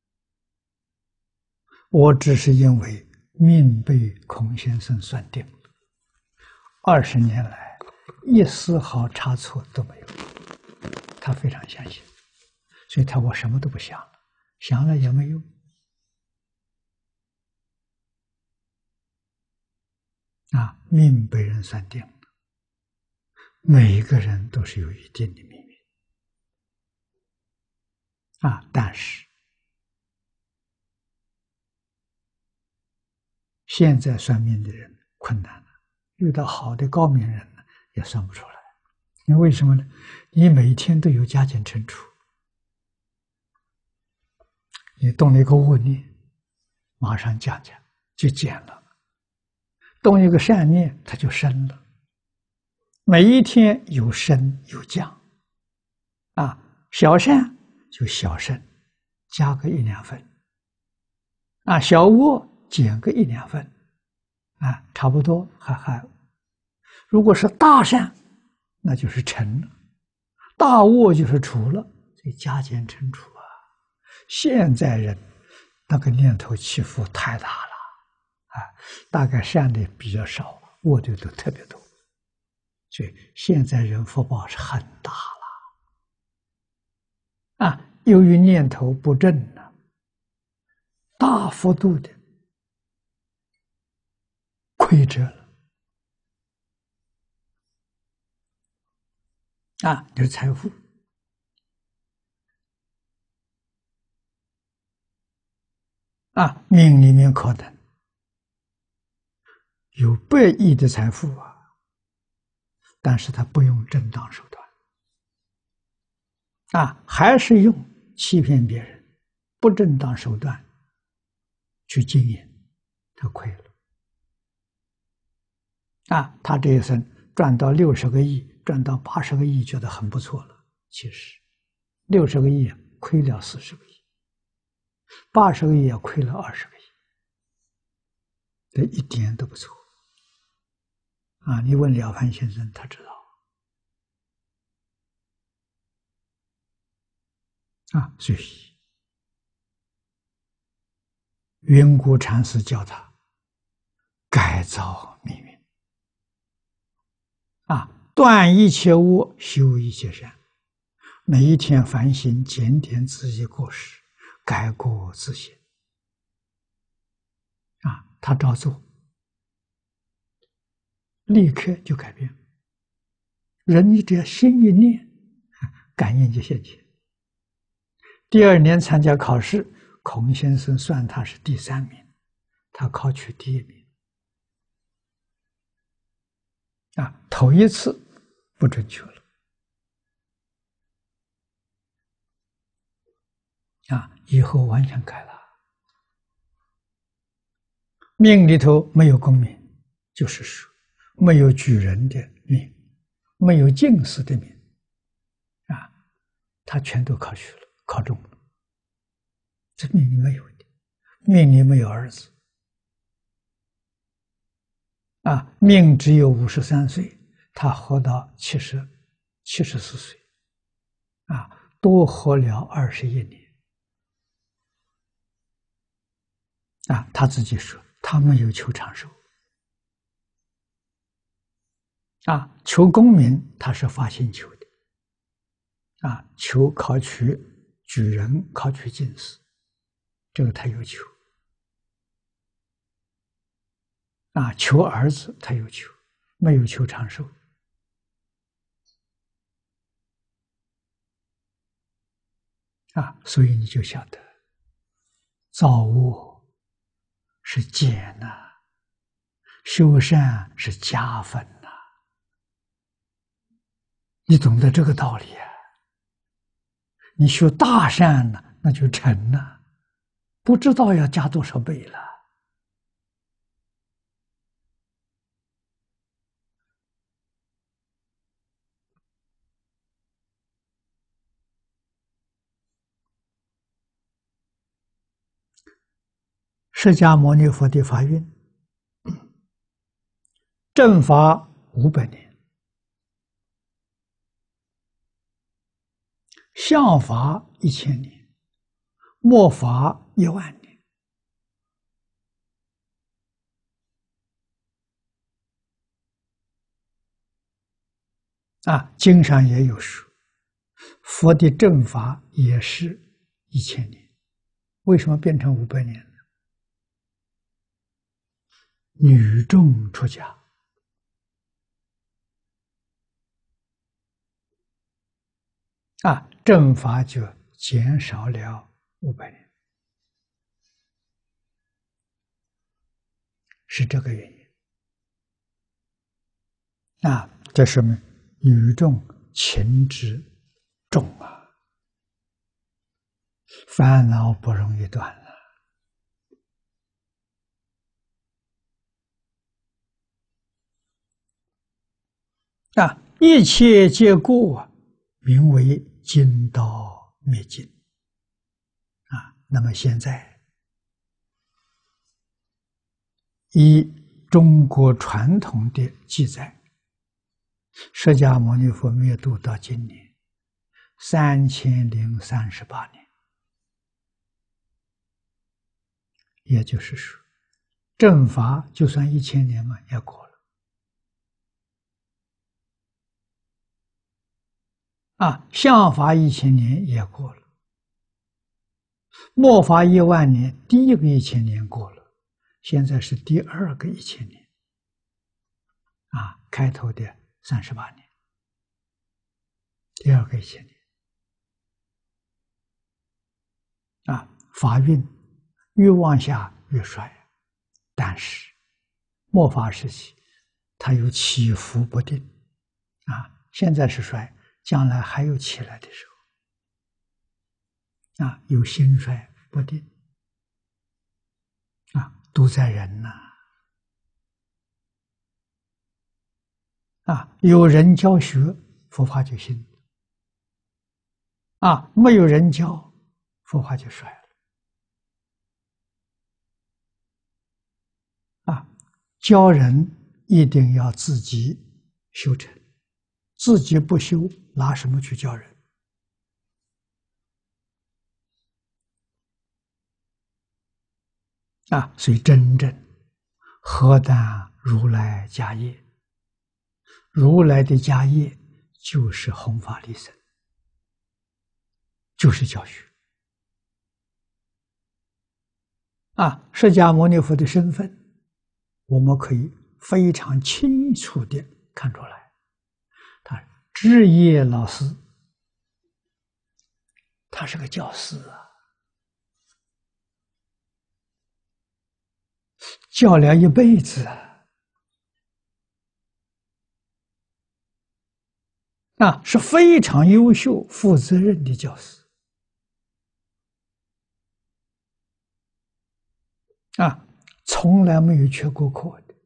我只是因为命被孔先生算定了，20年来一丝毫差错都没有，他非常相信，所以我什么都不想了，想了也没用啊。命被人算定了，每一个人都是有一定的命运啊，但是现在算命的人困难了，遇到好的高明人呢，也算不出来。因为什么呢？你每天都有加减乘除，你动了一个恶念，马上降就减了；动一个善念，它就升了。每一天有升有降，啊，小善就小升，加个1、2分；啊，小恶减个1、2分，啊，差不多还。如果是大善，那就是成了；大恶就是除了。所以加减乘除啊，现在人那个念头起伏太大了啊，大概善的比较少，恶的都特别多。所以现在人福报是很大了啊，由于念头不正呢，大幅度的亏折了啊，就是财富啊，命里面可能有100亿的财富啊，但是他不用正当手段啊，还是用欺骗别人、不正当手段去经营他亏了。他这一生赚到60个亿，赚到80个亿，觉得很不错了。其实60个亿亏了40个亿，80个亿也亏了20个亿，这一点都不错。你问了凡先生，他知道。所以云谷禅师教他改造命运，断一切恶，修一切善，每一天反省检点自己过失，改过自新。他照做，立刻就改变。人你只要心一念，感应就现前。第2年参加考试，孔先生算他是第3名，他考取第1名。头一次不准确了。以后完全改了。命里头没有功名，就是说没有举人的命，没有进士的命，他全都考取了，考中了。这命里没有的，命里没有儿子。命只有53岁，他活到74岁，多活了21年。他自己说，他没有求长寿，求功名他是发心求的，求考取举人，考取进士，这个他有求。求儿子他有求，没有求长寿。所以你就晓得，造恶是减修善是加分你懂得这个道理你修大善那就成了，不知道要加多少倍了。释迦牟尼佛的法运，正法500年，相法1000年，末法10000年。经上也有说，佛的正法也是1000年，为什么变成500年呢？女众出家，正法就减少了500年，是这个原因。这说明女众情之重烦恼不容易断了。一切皆过，名为经道灭尽。那么现在依中国传统的记载，释迦牟尼佛灭度到今年3038年，也就是说，正法就算1000年嘛，也过了。相法1000年也过了，末法10000年，第一个1000年过了，现在是第2个1000年。开头的38年，第2个1000年。法运越往下越衰，但是末法时期它有起伏不定。现在是衰，将来还有起来的时候。有兴衰不定。 都在人呐。有人教学，佛法就兴；没有人教，佛法就衰了。教人一定要自己修成，自己不修，拿什么去教人？所以真正何但如来家业，如来的家业就是弘法利生，就是教学。释迦牟尼佛的身份，我们可以非常清楚地看出来，他职业老师，他是个教师教了一辈子是非常优秀、负责任的教师从来没有缺过课的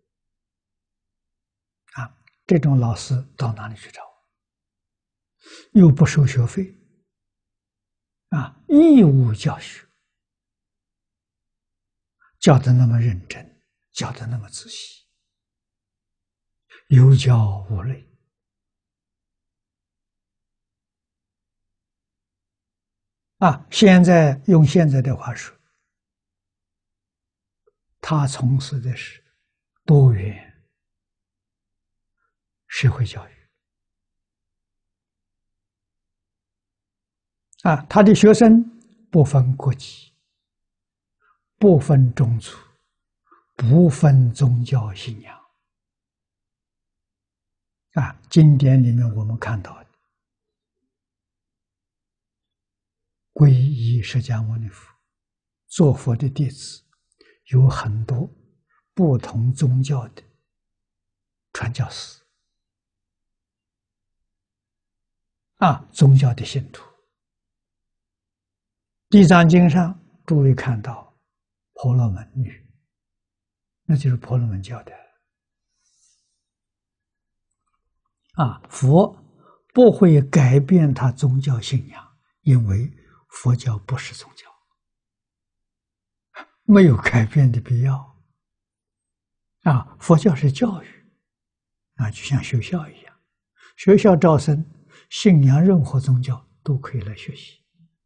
这种老师到哪里去找？又不收学费义务教学，教得那么认真，教得那么仔细，有教无类现在用现在的话说，他从事的是多元社会教育他的学生不分国籍，不分种族，不分宗教信仰经典里面我们看到的皈依释迦牟尼佛做佛的弟子有很多不同宗教的传教士宗教的信徒。地藏经上诸位看到婆罗门女，那就是婆罗门教的佛不会改变他宗教信仰，因为佛教不是宗教，没有改变的必要佛教是教育就像学校一样，学校招生，信仰任何宗教都可以来学习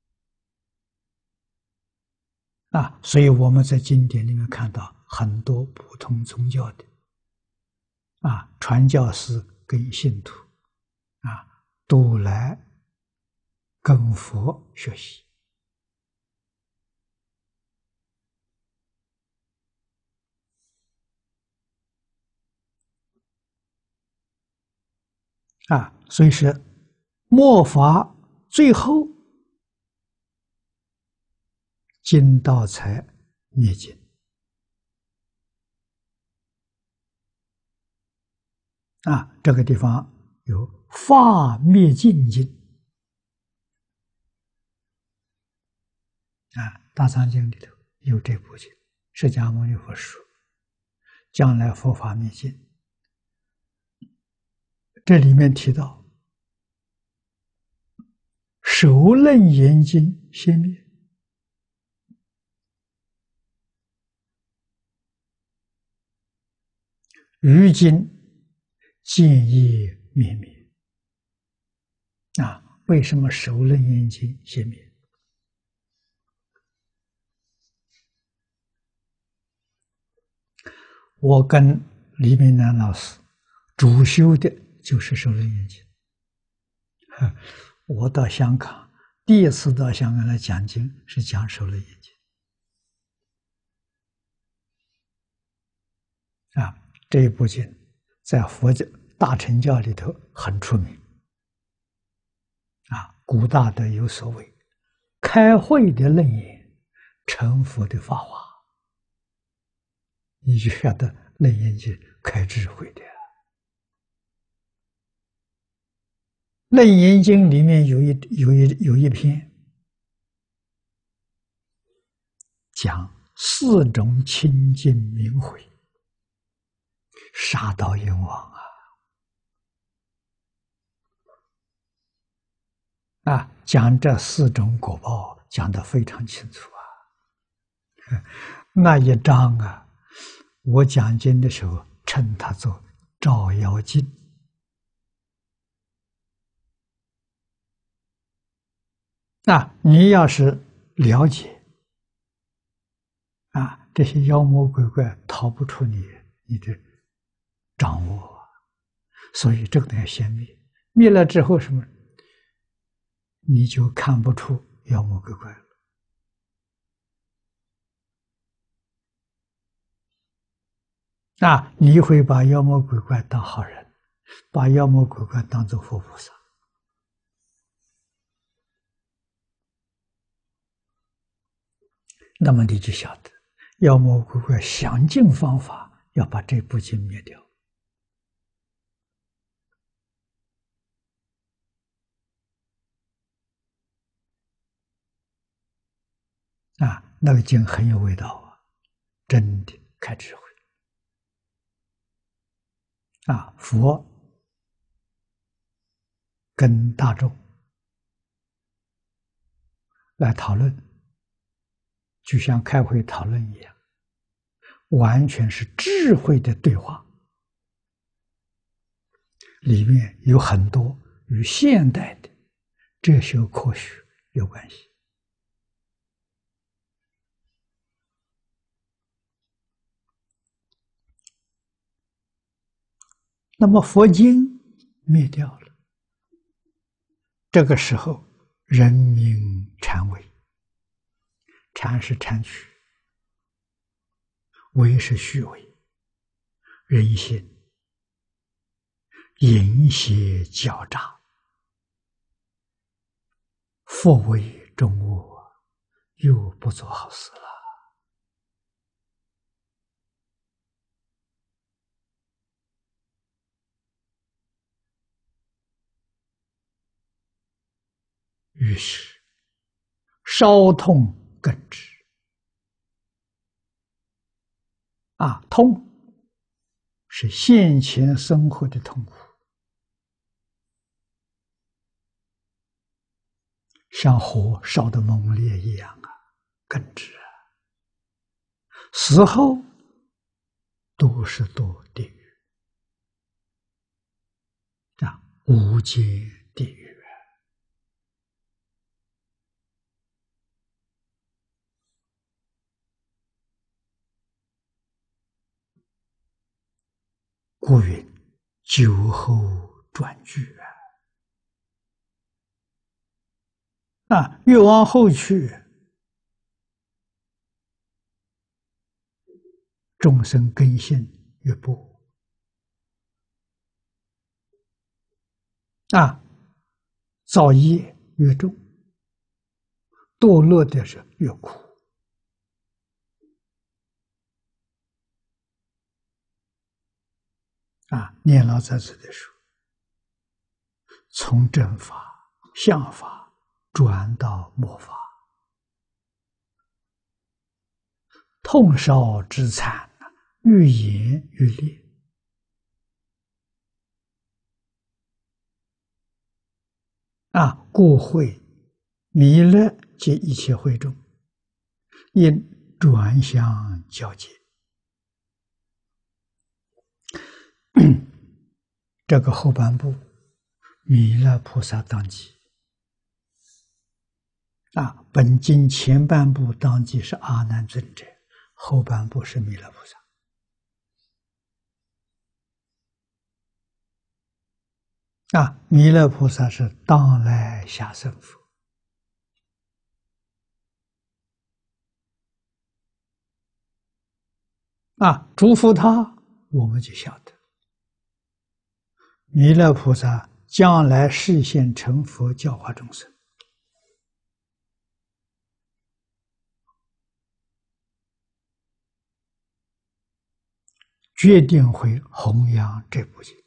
所以我们在经典里面看到很多不同宗教的传教士跟信徒都来跟佛学习所以是末法最后尽道才灭尽这个地方有法灭尽经大藏经里头有这部经，释迦牟尼佛说将来佛法灭尽，这里面提到首楞严经先灭于今见业灭灭为什么首楞严经先灭？我跟李明南老师主修的就是首楞严经我到香港第一次到香港来讲经是讲首楞严经这一部经在佛教大乘教里头很出名古大德有所谓开慧的楞严，成佛的法华，你就晓得楞严经开智慧的楞严经里面有一篇讲四种清净明慧，杀到阎王讲这四种果报讲得非常清楚那一章我讲经的时候称它做照妖镜你要是了解这些妖魔鬼怪逃不出你的掌握，所以这个要先灭，灭了之后什么？你就看不出妖魔鬼怪了你会把妖魔鬼怪当好人，把妖魔鬼怪当作佛菩萨。那么你就晓得，妖魔鬼怪想尽方法要把这部经灭掉。那个经很有味道真的开智慧佛跟大众来讨论，就像开会讨论一样，完全是智慧的对话，里面有很多与现代的哲学科学有关系。那么佛经灭掉了，这个时候人民禅伪，禅是禅取，伪是虚伪，人心淫邪狡诈，佛为中恶，又不做好事了。于是烧痛根治痛是现前生活的痛苦，像火烧得猛烈一样根治死后都是堕地狱无间地狱故云酒后转句越往后去，众生根性越薄造业越重，堕落的是越苦念老在此的时候，从正法、相法转到末法，痛烧之惨，愈演愈烈故会弥勒及一切会众，因转相交接。这个后半部，弥勒菩萨当机本经前半部当机是阿难尊者，后半部是弥勒菩萨。弥勒菩萨是当来下生佛嘱咐他，我们就晓得弥勒菩萨将来示现成佛，教化众生，决定会弘扬这部经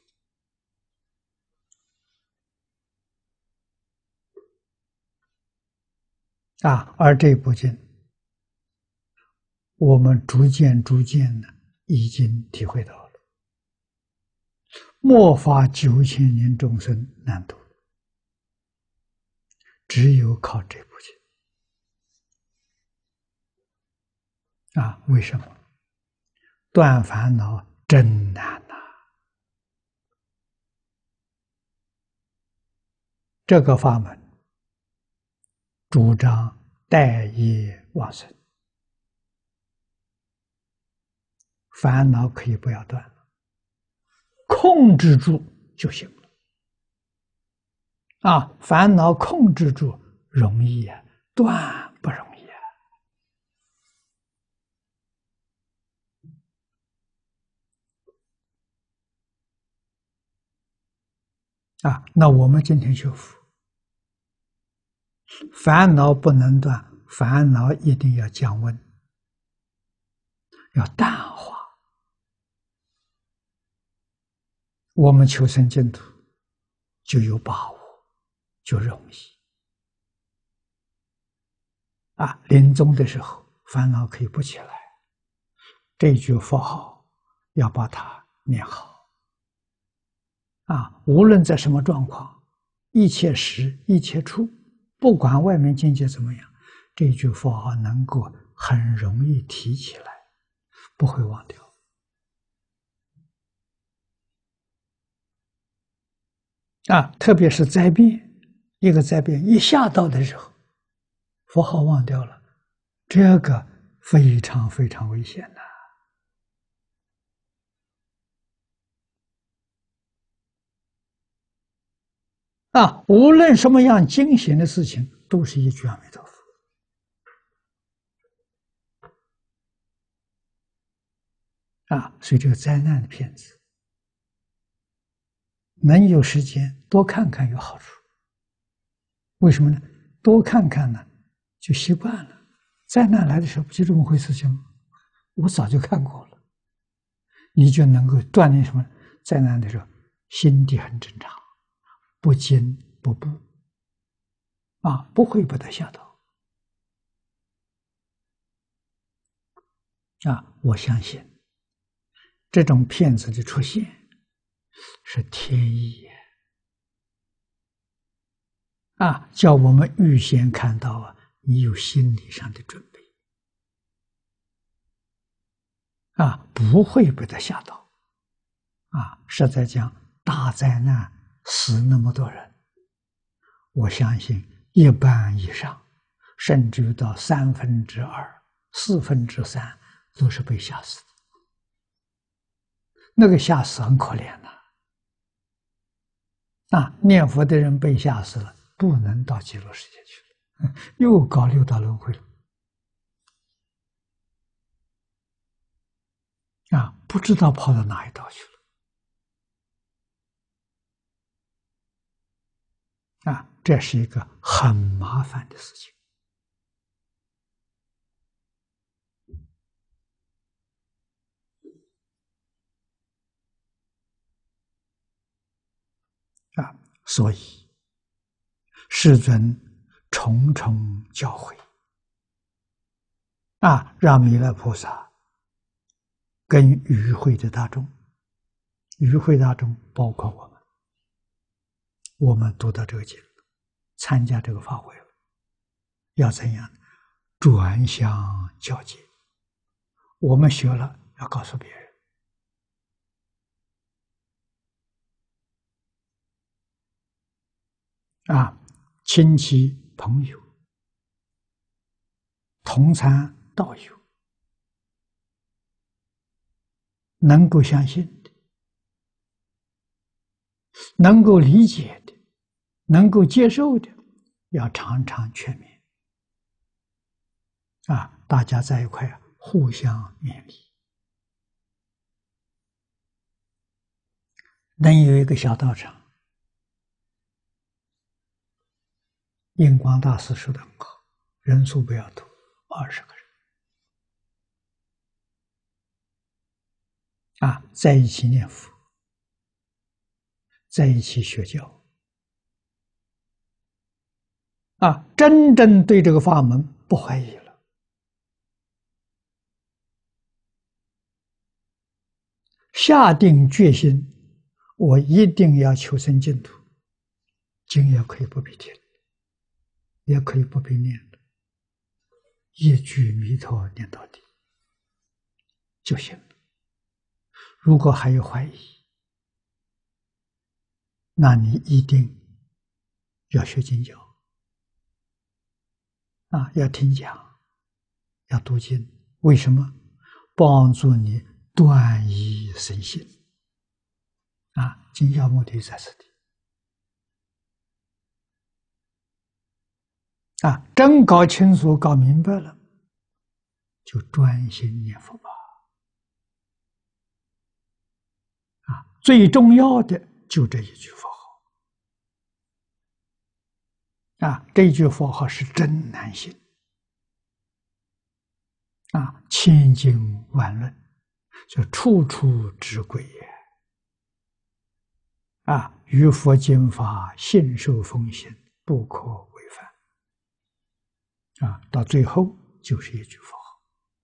而这部经我们逐渐呢，已经体会到了末法9000年众生难度，只有靠这部经啊！为什么？断烦恼真难呐！这个法门主张待业往生，烦恼可以不要断了，控制住就行了。啊，烦恼控制住容易啊，断不容易啊！啊，那我们今天学佛，烦恼不能断，烦恼一定要降温，要淡化。我们求生净土就有把握，就容易。啊，临终的时候烦恼可以不起来，这句佛号要把它念好。啊，无论在什么状况，一切时一切处，不管外面境界怎么样，这句佛号能够很容易提起来，不会忘掉。啊，特别是灾变，一个灾变一下到的时候，佛号忘掉了，这个非常非常危险的。啊，无论什么样惊险的事情，都是一句阿弥陀佛。啊，所以这个灾难的片子，能有时间多看看有好处。为什么呢？多看看呢，就习惯了。灾难来的时候，不就这么回事情吗？我早就看过了，你就能够锻炼什么？灾难的时候，心地很正常，不惊不怖，啊，不会把它吓到。啊，我相信这种骗子的出现是天意啊，叫我们预先看到啊，你有心理上的准备啊，不会被他吓到啊。实在讲，大灾难死那么多人，我相信一半以上，甚至于到2/3、3/4都是被吓死的。那个吓死很可怜的啊！念佛的人被吓死了，不能到极乐世界去了，又搞六道轮回了啊！不知道跑到哪一道去了啊！这是一个很麻烦的事情啊！所以世尊重重教诲啊，让弥勒菩萨跟与会的大众，与会大众包括我们读到这个经，参加这个法会了，要怎样？转向教诫，我们学了要告诉别人啊，亲戚朋友、同参道友，能够相信的，能够理解的，能够接受的，要常常劝勉啊，大家在一块互相勉励。能有一个小道场，印光大师说的很好，人数不要多，20个人啊，在一起念佛，在一起学教啊，真正对这个法门不怀疑了下定决心，我一定要求生净土，经也可以不必听，也可以不必念的，一句弥陀念到底就行了。如果还有怀疑，那你一定要学经教要听讲，要读经。为什么？帮助你断疑生信经教目的在此地真搞清楚、搞明白了，就专心念佛吧。最重要的就这一句佛号这一句佛号是真难信千经万论，就处处之贵也于佛经法信受奉行，不可违反到最后就是一句佛号。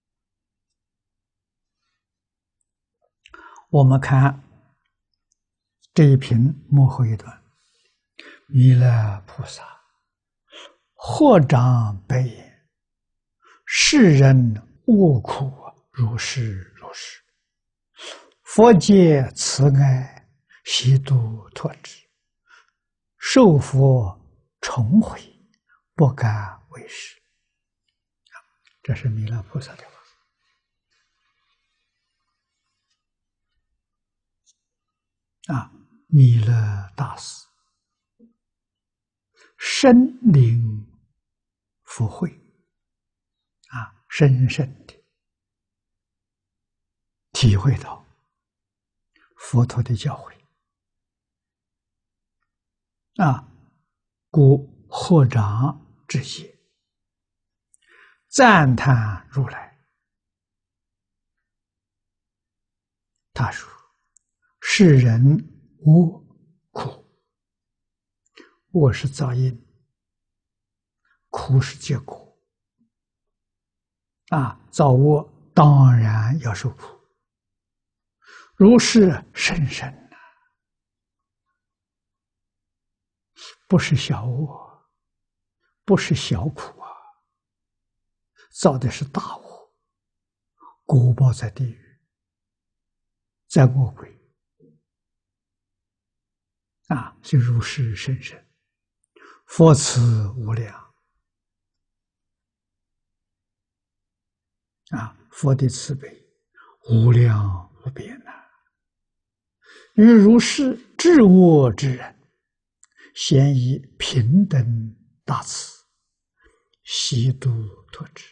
我们看这一品幕后一段，弥勒菩萨合掌白言：世人恶苦如是如是，佛界慈爱，悉度脱之，受佛重悔，不敢为是。这是弥勒菩萨的话弥勒大师身临佛会深深的体会到佛陀的教诲故合掌致谢，赞叹如来。他说：世人无苦，恶是造因，苦是结果造恶当然要受苦，如是甚深不是小恶，不是小苦造的是大恶，果报在地狱，在恶鬼就如是甚深，佛慈无量佛的慈悲无量无边于如是至恶之人，咸以平等大慈，悉度脱之。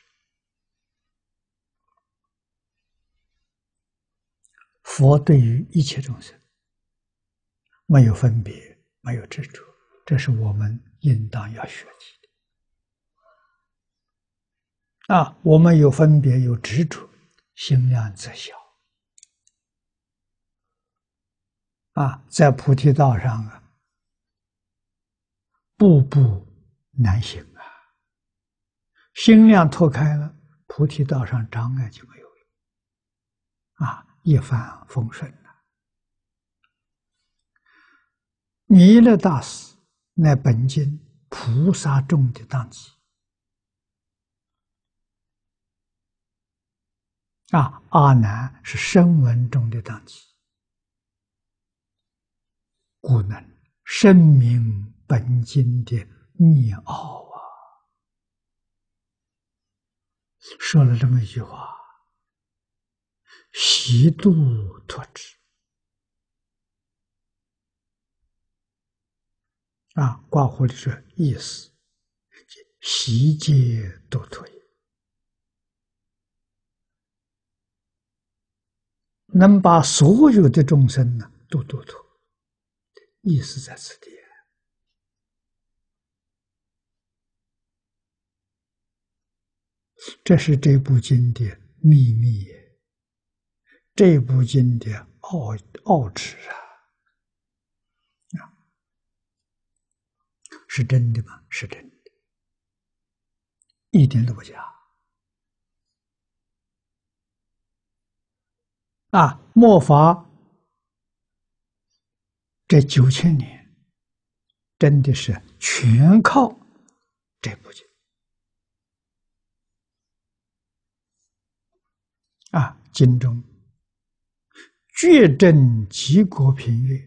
佛对于一切众生没有分别，没有执着，这是我们应当要学习的我们有分别有执着，心量则小在菩提道上步步难行心量拓开了，菩提道上障碍就没有了一帆风顺了。弥勒大师乃本经菩萨众的当机阿难是声闻中的当机，故能深明本经的密奥说了这么一句话：悉度脱之挂乎里说意思，悉皆度脱，能把所有的众生都度脱，意思在此地这是这部经的秘密，这部经的奥旨是真的吗？是真的，一点都不假末法这9000年真的是全靠这部经啊！经中绝证极国品曰：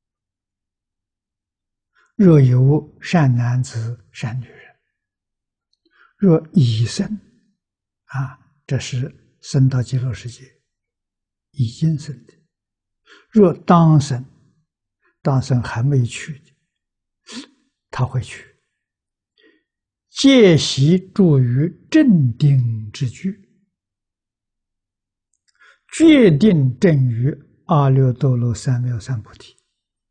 若有善男子、善女人，若已生啊，这是生到极乐世界已经生的；若当生，当生还没去的，他会去。戒习住于正定之居，决定正于阿耨多罗三藐三菩提。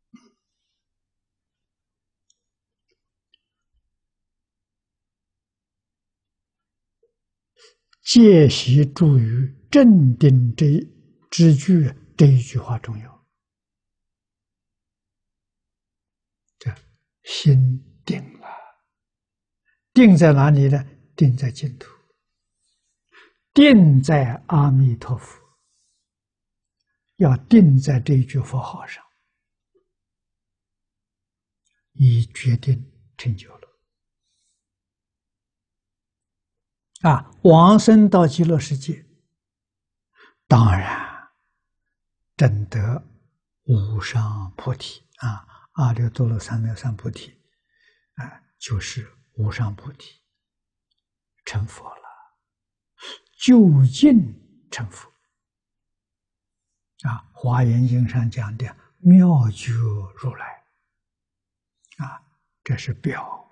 戒习住于正定之居，这一句话重要。这心定了，定在哪里呢？定在净土，定在阿弥陀佛，要定在这一句佛号上，已决定成就了。往生到极乐世界，当然证得无上菩提阿耨多罗三藐三菩提就是无上菩提，成佛了，究竟成佛华严经上讲的妙觉如来这是表。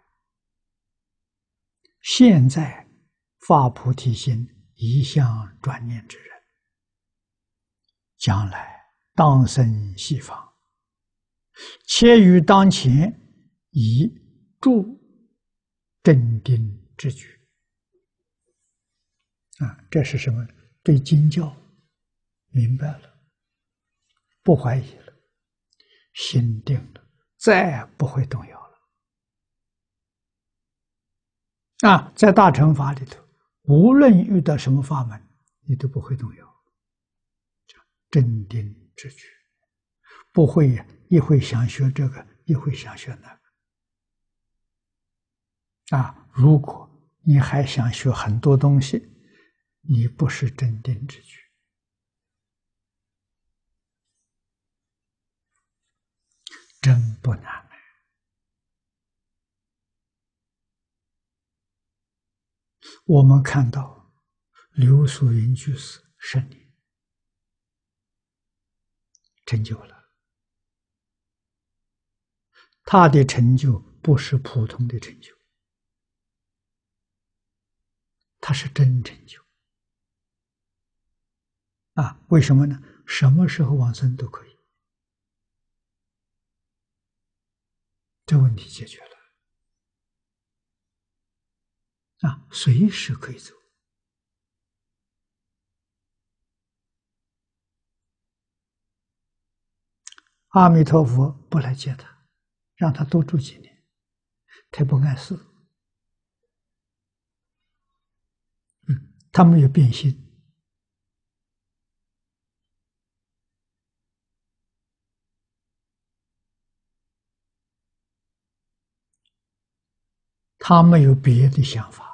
现在发菩提心，一向专念之人，将来当生西方，且于当前以住正定之居这是什么？对经教明白了，不怀疑了，心定了，再不会动摇了在大乘法里头，无论遇到什么法门，你都不会动摇，正定之居，不会一会想学这个，一会想学那个如果你还想学很多东西，你不是正定之居。真不难我们看到刘素云居士10年成就了，他的成就不是普通的成就，他是真成就为什么呢？什么时候往生都可以，这问题解决了随时可以走。阿弥陀佛不来接他，让他多住几年，他不碍事。他没有变心，他没有别的想法，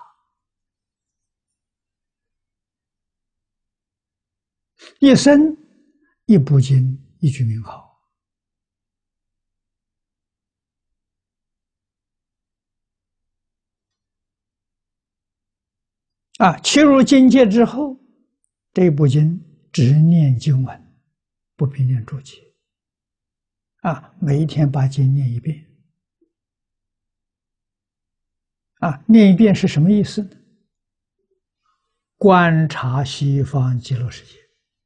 一生一部经，一句名号切入境界之后，这部经只念经文，不必念注解每一天把经念一遍念一遍是什么意思呢？观察西方极乐世界，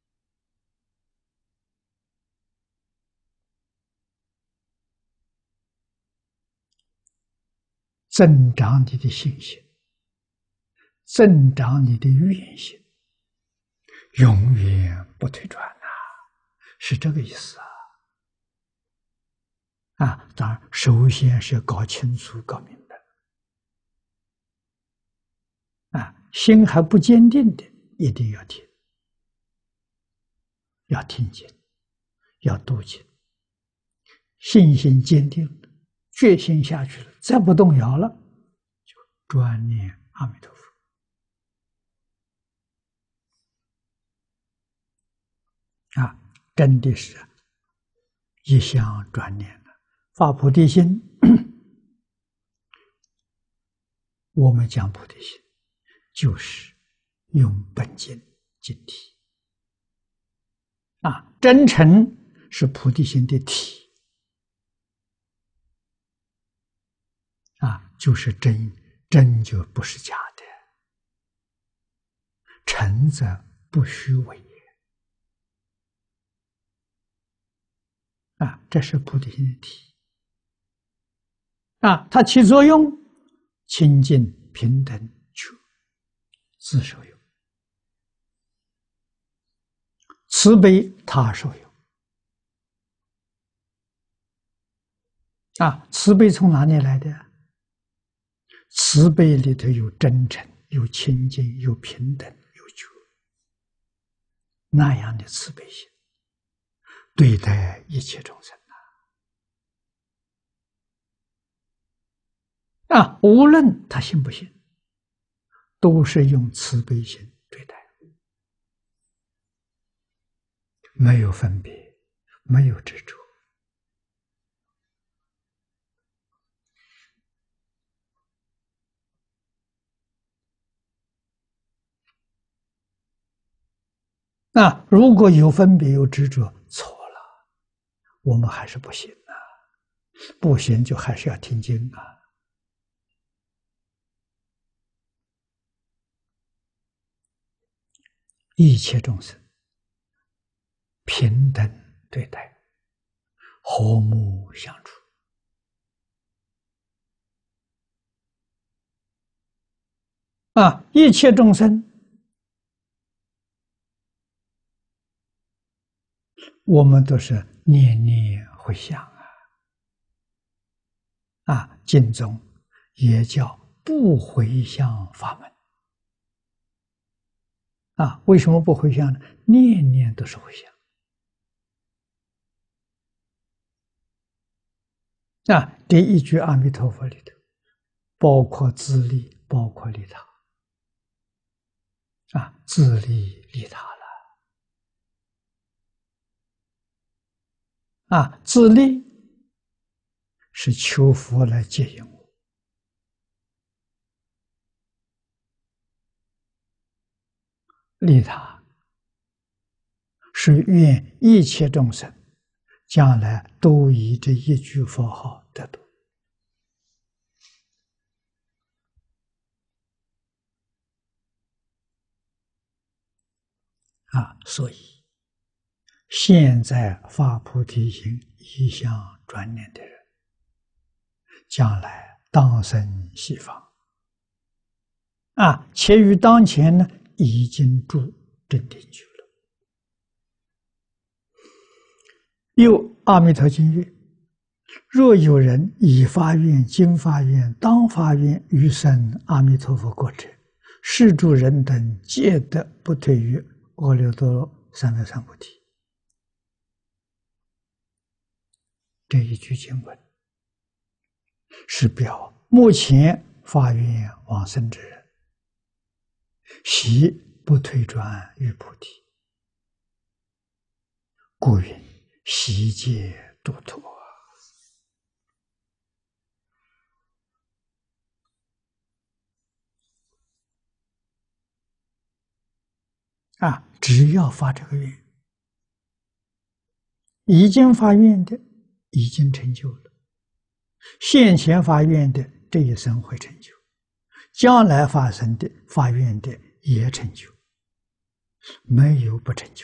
增长你的信心，增长你的愿心，永远不退转是这个意思当然首先是要搞清楚搞明白心还不坚定的一定要听，要听经，要读经， 信心坚定了，决心下去了，再不动摇了，就专念阿弥陀佛。真的是一向专念的发菩提心。我们讲菩提心，就是用本经经体真诚是菩提心的体就是真，真就不是假的，诚则不虚伪也这是菩提心的体它起作用，清净平等觉自受用，慈悲他受用慈悲从哪里来的？慈悲里头有真诚，有清净，有平等，有觉，那样的慈悲心对待一切众生无论他信不信，都是用慈悲心对待，没有分别，没有执着如果有分别有执着，错了，我们还是不行不行就还是要听经一切众生平等对待，和睦相处一切众生我们都是念念回向经中也叫不回向法门为什么不回向呢？念念都是回向这一句阿弥陀佛里头包括自利，包括利他自利利他了自利是求佛来接引我，利他是愿一切众生将来都以这一句佛号得度所以现在发菩提心一向专念的人，将来当生西方且于当前呢已经住正定觉了。又阿弥陀经曰：若有人已发愿、今发愿、当发愿于生阿弥陀佛国者，是诸人等皆得不退于阿耨多罗三藐三菩提。这一句经文是表目前发愿往生之人，悉不退转于菩提，故云悉皆度脱只要发这个愿，已经发愿的已经成就了，现前发愿的这一生会成就，将来发生的发愿的也成就，没有不成就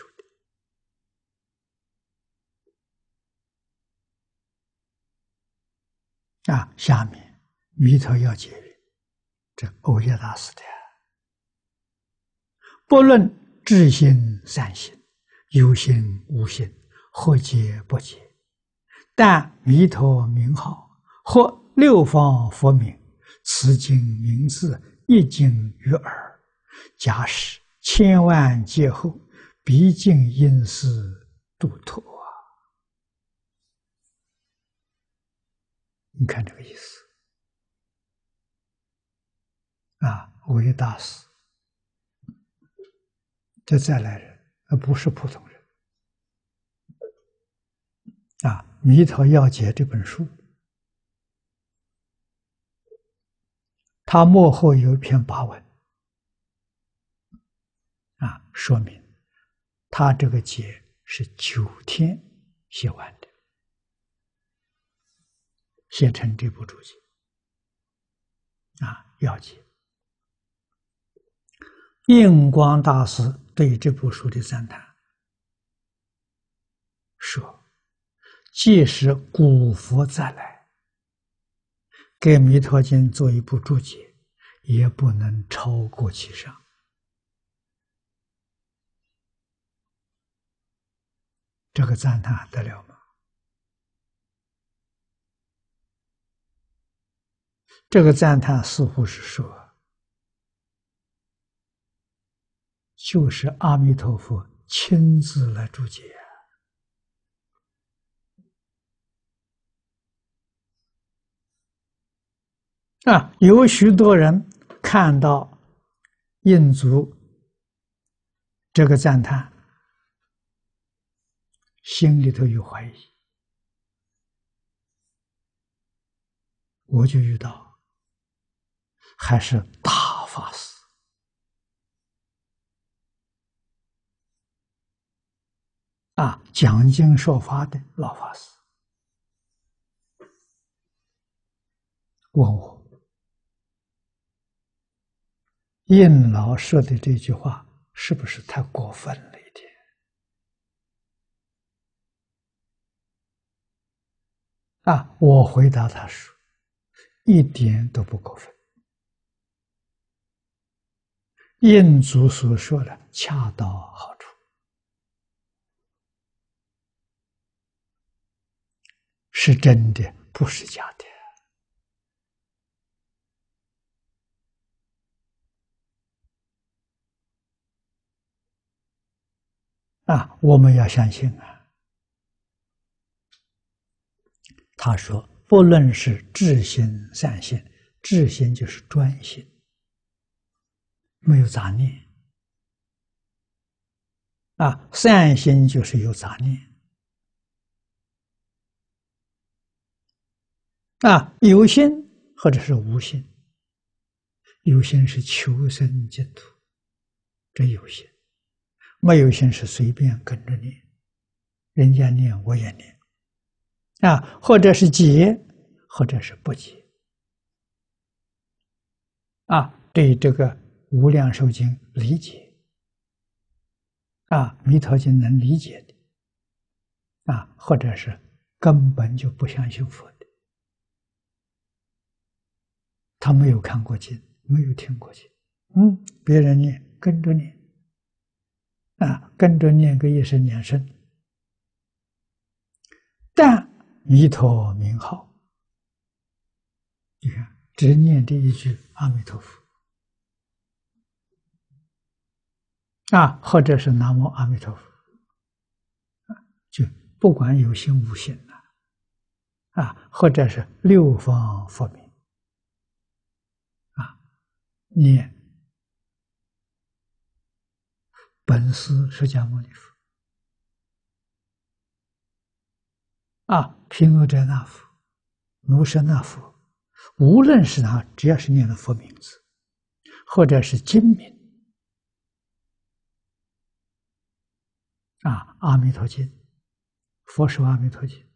的下面弥陀要解云，这欧耶大师的不论至心善心，有心无心，或解不解，但弥陀名号或六方佛名，此经名字一经于耳，假使千万劫后，毕竟因是度脱你看这个意思啊，为大师，这再来人，而不是普通人啊。《弥陀要解》这本书，它幕后有一篇跋文啊，说明他这个解是9天写完的，写成这部注解啊，要解。印光大师对这部书的赞叹说：“即使古佛再来，给《弥陀经》做一部注解，也不能超过其上。”这个赞叹得了吗？这个赞叹似乎是说，就是阿弥陀佛亲自来注解啊！有许多人看到印祖这个赞叹，心里头有怀疑。我就遇到，还是大法师啊，讲经说法的老法师问我，印老说的这句话是不是太过分了一点？啊，我回答他说，一点都不过分。印祖所说的恰到好处，是真的，不是假的。啊，我们要相信啊。他说，不论是智心、善心，智心就是专心，没有杂念；啊，善心就是有杂念；啊，有心或者是无心。有心是求生净土，这有心；没有心是随便跟着念，人家念我也念。啊，或者是解，或者是不解。啊，对这个《无量寿经》理解，啊，《弥陀经》能理解的，啊，或者是根本就不相信佛的，他没有看过经，没有听过经，别人念跟着念，啊，跟着念个1声2声，但弥陀名号，你看，只念这一句阿弥陀佛，啊，或者是南无阿弥陀佛，就不管有心无心啊，或者是6方佛名，啊，念本师释迦牟尼佛，啊，毗卢遮那佛、卢舍那佛，无论是哪，只要是念的佛名字，或者是经名，啊，阿弥陀经、佛说阿弥陀经、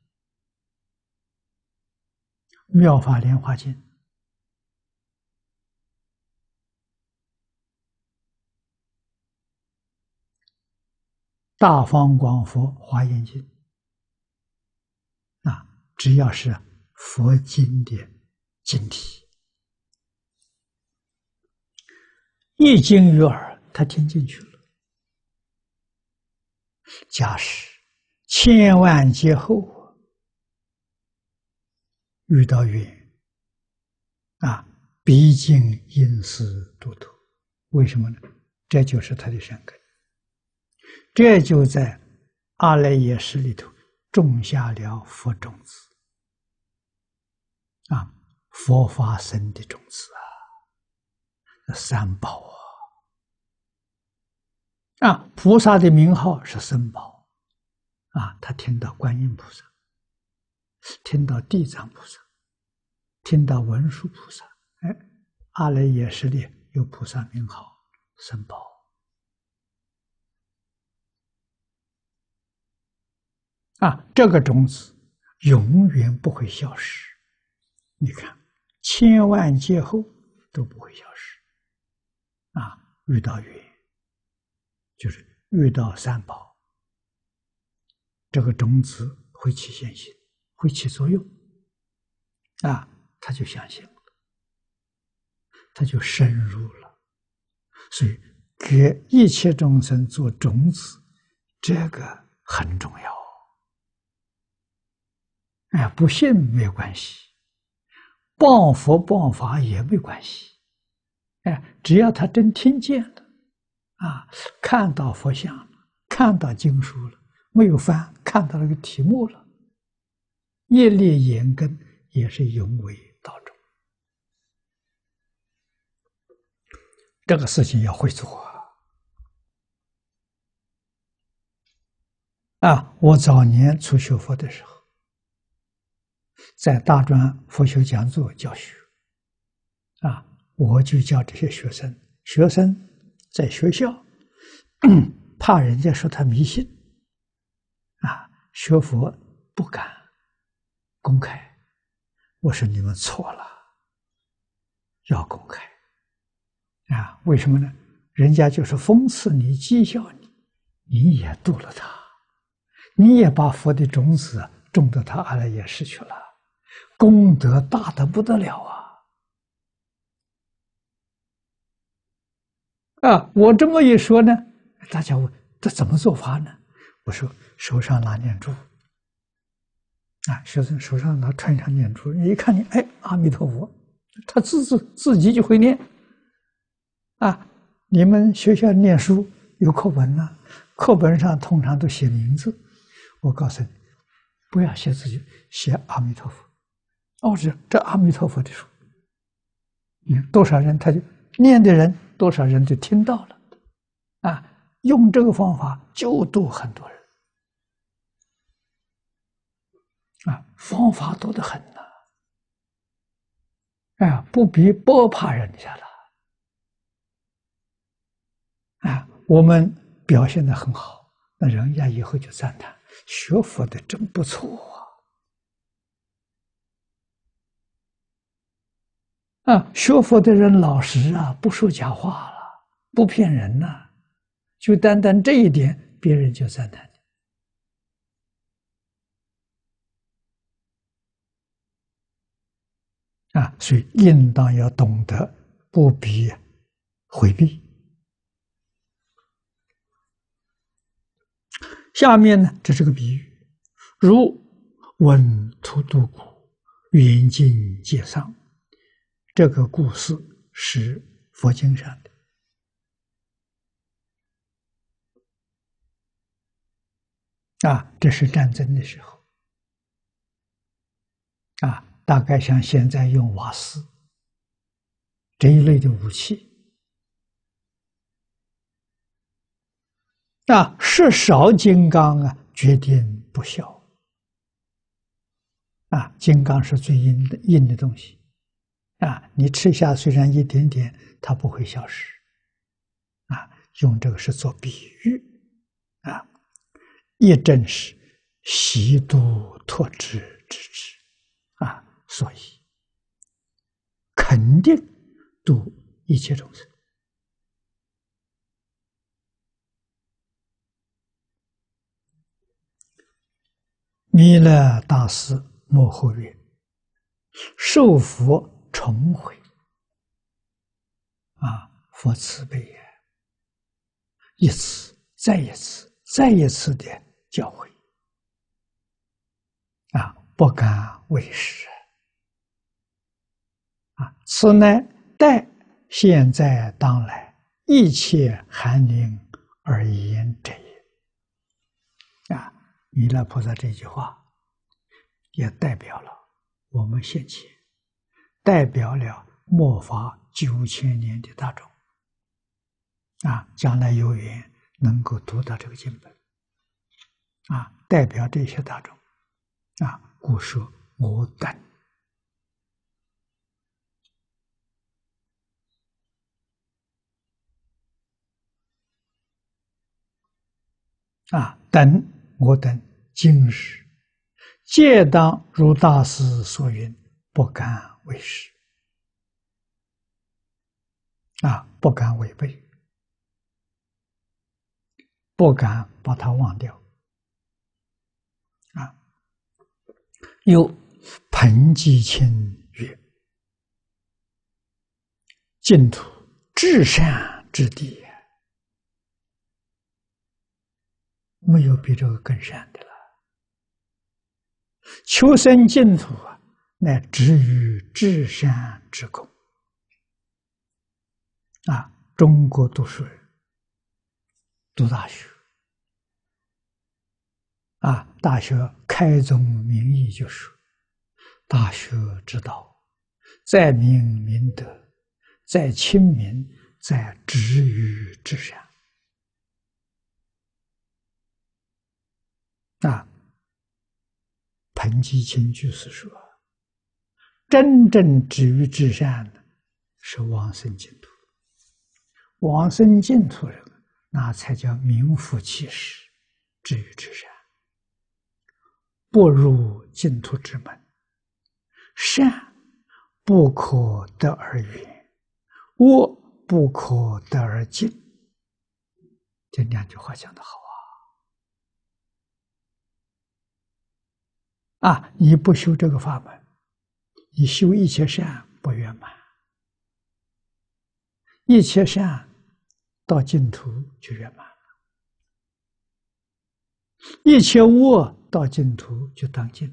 妙法莲华经、大方广佛华严经，啊，只要是佛经的经体，一经于耳，他听进去了。假使千万劫后遇到缘，啊，毕竟因师度土，为什么呢？这就是他的善根，这就在阿赖耶识里头种下了佛种子。 啊，佛法僧的种子啊，三宝菩萨的名号是僧宝他听到观音菩萨，听到地藏菩萨，听到文殊菩萨，阿赖耶识里有菩萨名号僧宝这个种子永远不会消失。你看，千万劫后都不会消失遇到缘，就是遇到三宝，这个种子会起现行，会起作用他就相信了，他就深入了。所以给一切众生做种子，这个很重要不信没有关系，谤佛谤法也没关系只要他真听见了看到佛像了，看到经书了，没有翻，看到那个题目了，业力严根也是永为道种。这个事情要会做我早年初学佛的时候，在大专佛学讲座教学我就教这些学生在学校怕人家说他迷信学佛不敢公开，我说你们错了，要公开为什么呢？人家就是讽刺你，讥笑你，你也度了他，你也把佛的种子种到他阿赖耶识去了，功德大得不得了我这么一说呢，大家问这怎么做法呢？我说手上拿念珠学生手上拿串上念珠，一看你阿弥陀佛，他自己就会念你们学校念书有课本课本上通常都写名字，我告诉你，不要写自己，写阿弥陀佛这阿弥陀佛的书，多少人他就念的人，多少人就听到了用这个方法就度很多人方法多得很不比不怕人家了我们表现得很好，那人家以后就赞叹学佛的真不错学佛的人老实不说假话了，不骗人就单单这一点，别人就赞叹所以应当要懂得不必回避。下面呢，这是个比喻，如闻荼毒谷，远近皆丧。这个故事是佛经上的这是战争的时候大概像现在用瓦斯这一类的武器食少金刚决定不消金刚是最硬的东西你吃下虽然一点点，它不会消失用这个是做比喻也正是习度脱之之所以肯定度一切众生弥勒大师幕后曰：受佛重回佛慈悲也，一次再一次再一次的教诲不敢为师此乃待现在当来一切寒灵而言者也弥勒菩萨这句话也代表了我们现前代表了末法9000年的大众将来有缘能够读到这个经本代表这些大众故说我等等我等今日皆当如大师所云，不敢为师不敢违背，不敢把它忘掉又彭基清曰：净土至善之地，没有比这个更善的了。求生净土乃至于至善之功中国读书人读大学大学开宗明义就说：大学之道，在明明德，在亲民，在止于至善彭基清居士说，真正止于至善的是往生净土。往生净土人，那才叫名副其实，止于至善。不入净土之门，善不可得而远，恶不可得而近。这两句话讲得好你不修这个法门，你修一切善不圆满，一切善到净土就圆满了，一切恶到净土就当尽。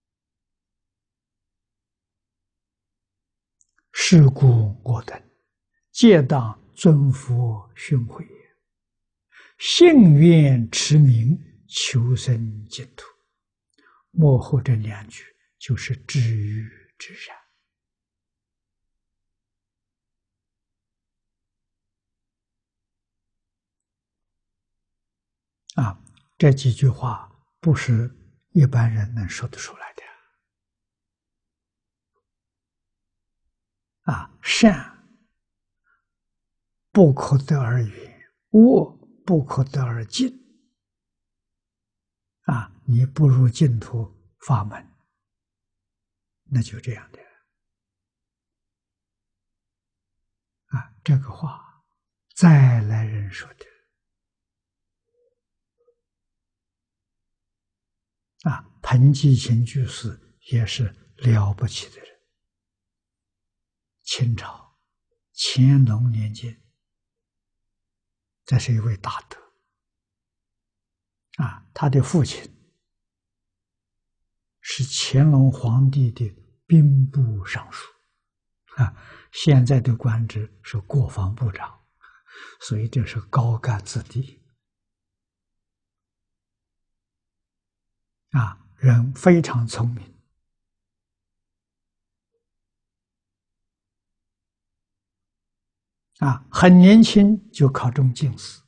是故我等皆当尊佛训诲，信愿持名，求生净土。幕后这两句就是止于至善这几句话不是一般人能说得出来的善不可得而远，恶不可得而近你不入净土法门，那就这样的这个话再来人说的彭基清居士也是了不起的人。清朝乾隆年间，这是一位大德他的父亲是乾隆皇帝的兵部尚书现在的官职是国防部长，所以这是高干子弟人非常聪明很年轻就考中进士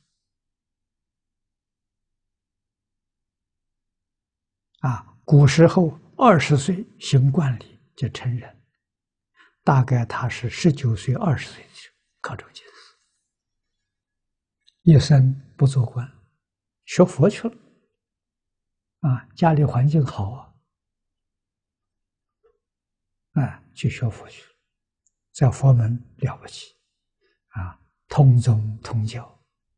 古时候20岁行冠礼就成人，大概他是19岁、20岁就考中进士，一生不做官，学佛去了家里环境好去学佛去了，在佛门了不起通宗通教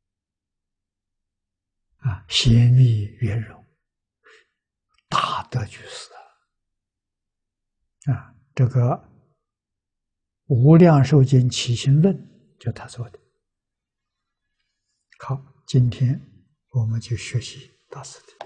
贤密圆融，大德居士这个《无量寿经起行论》就他做的。好，今天我们就学习到此地。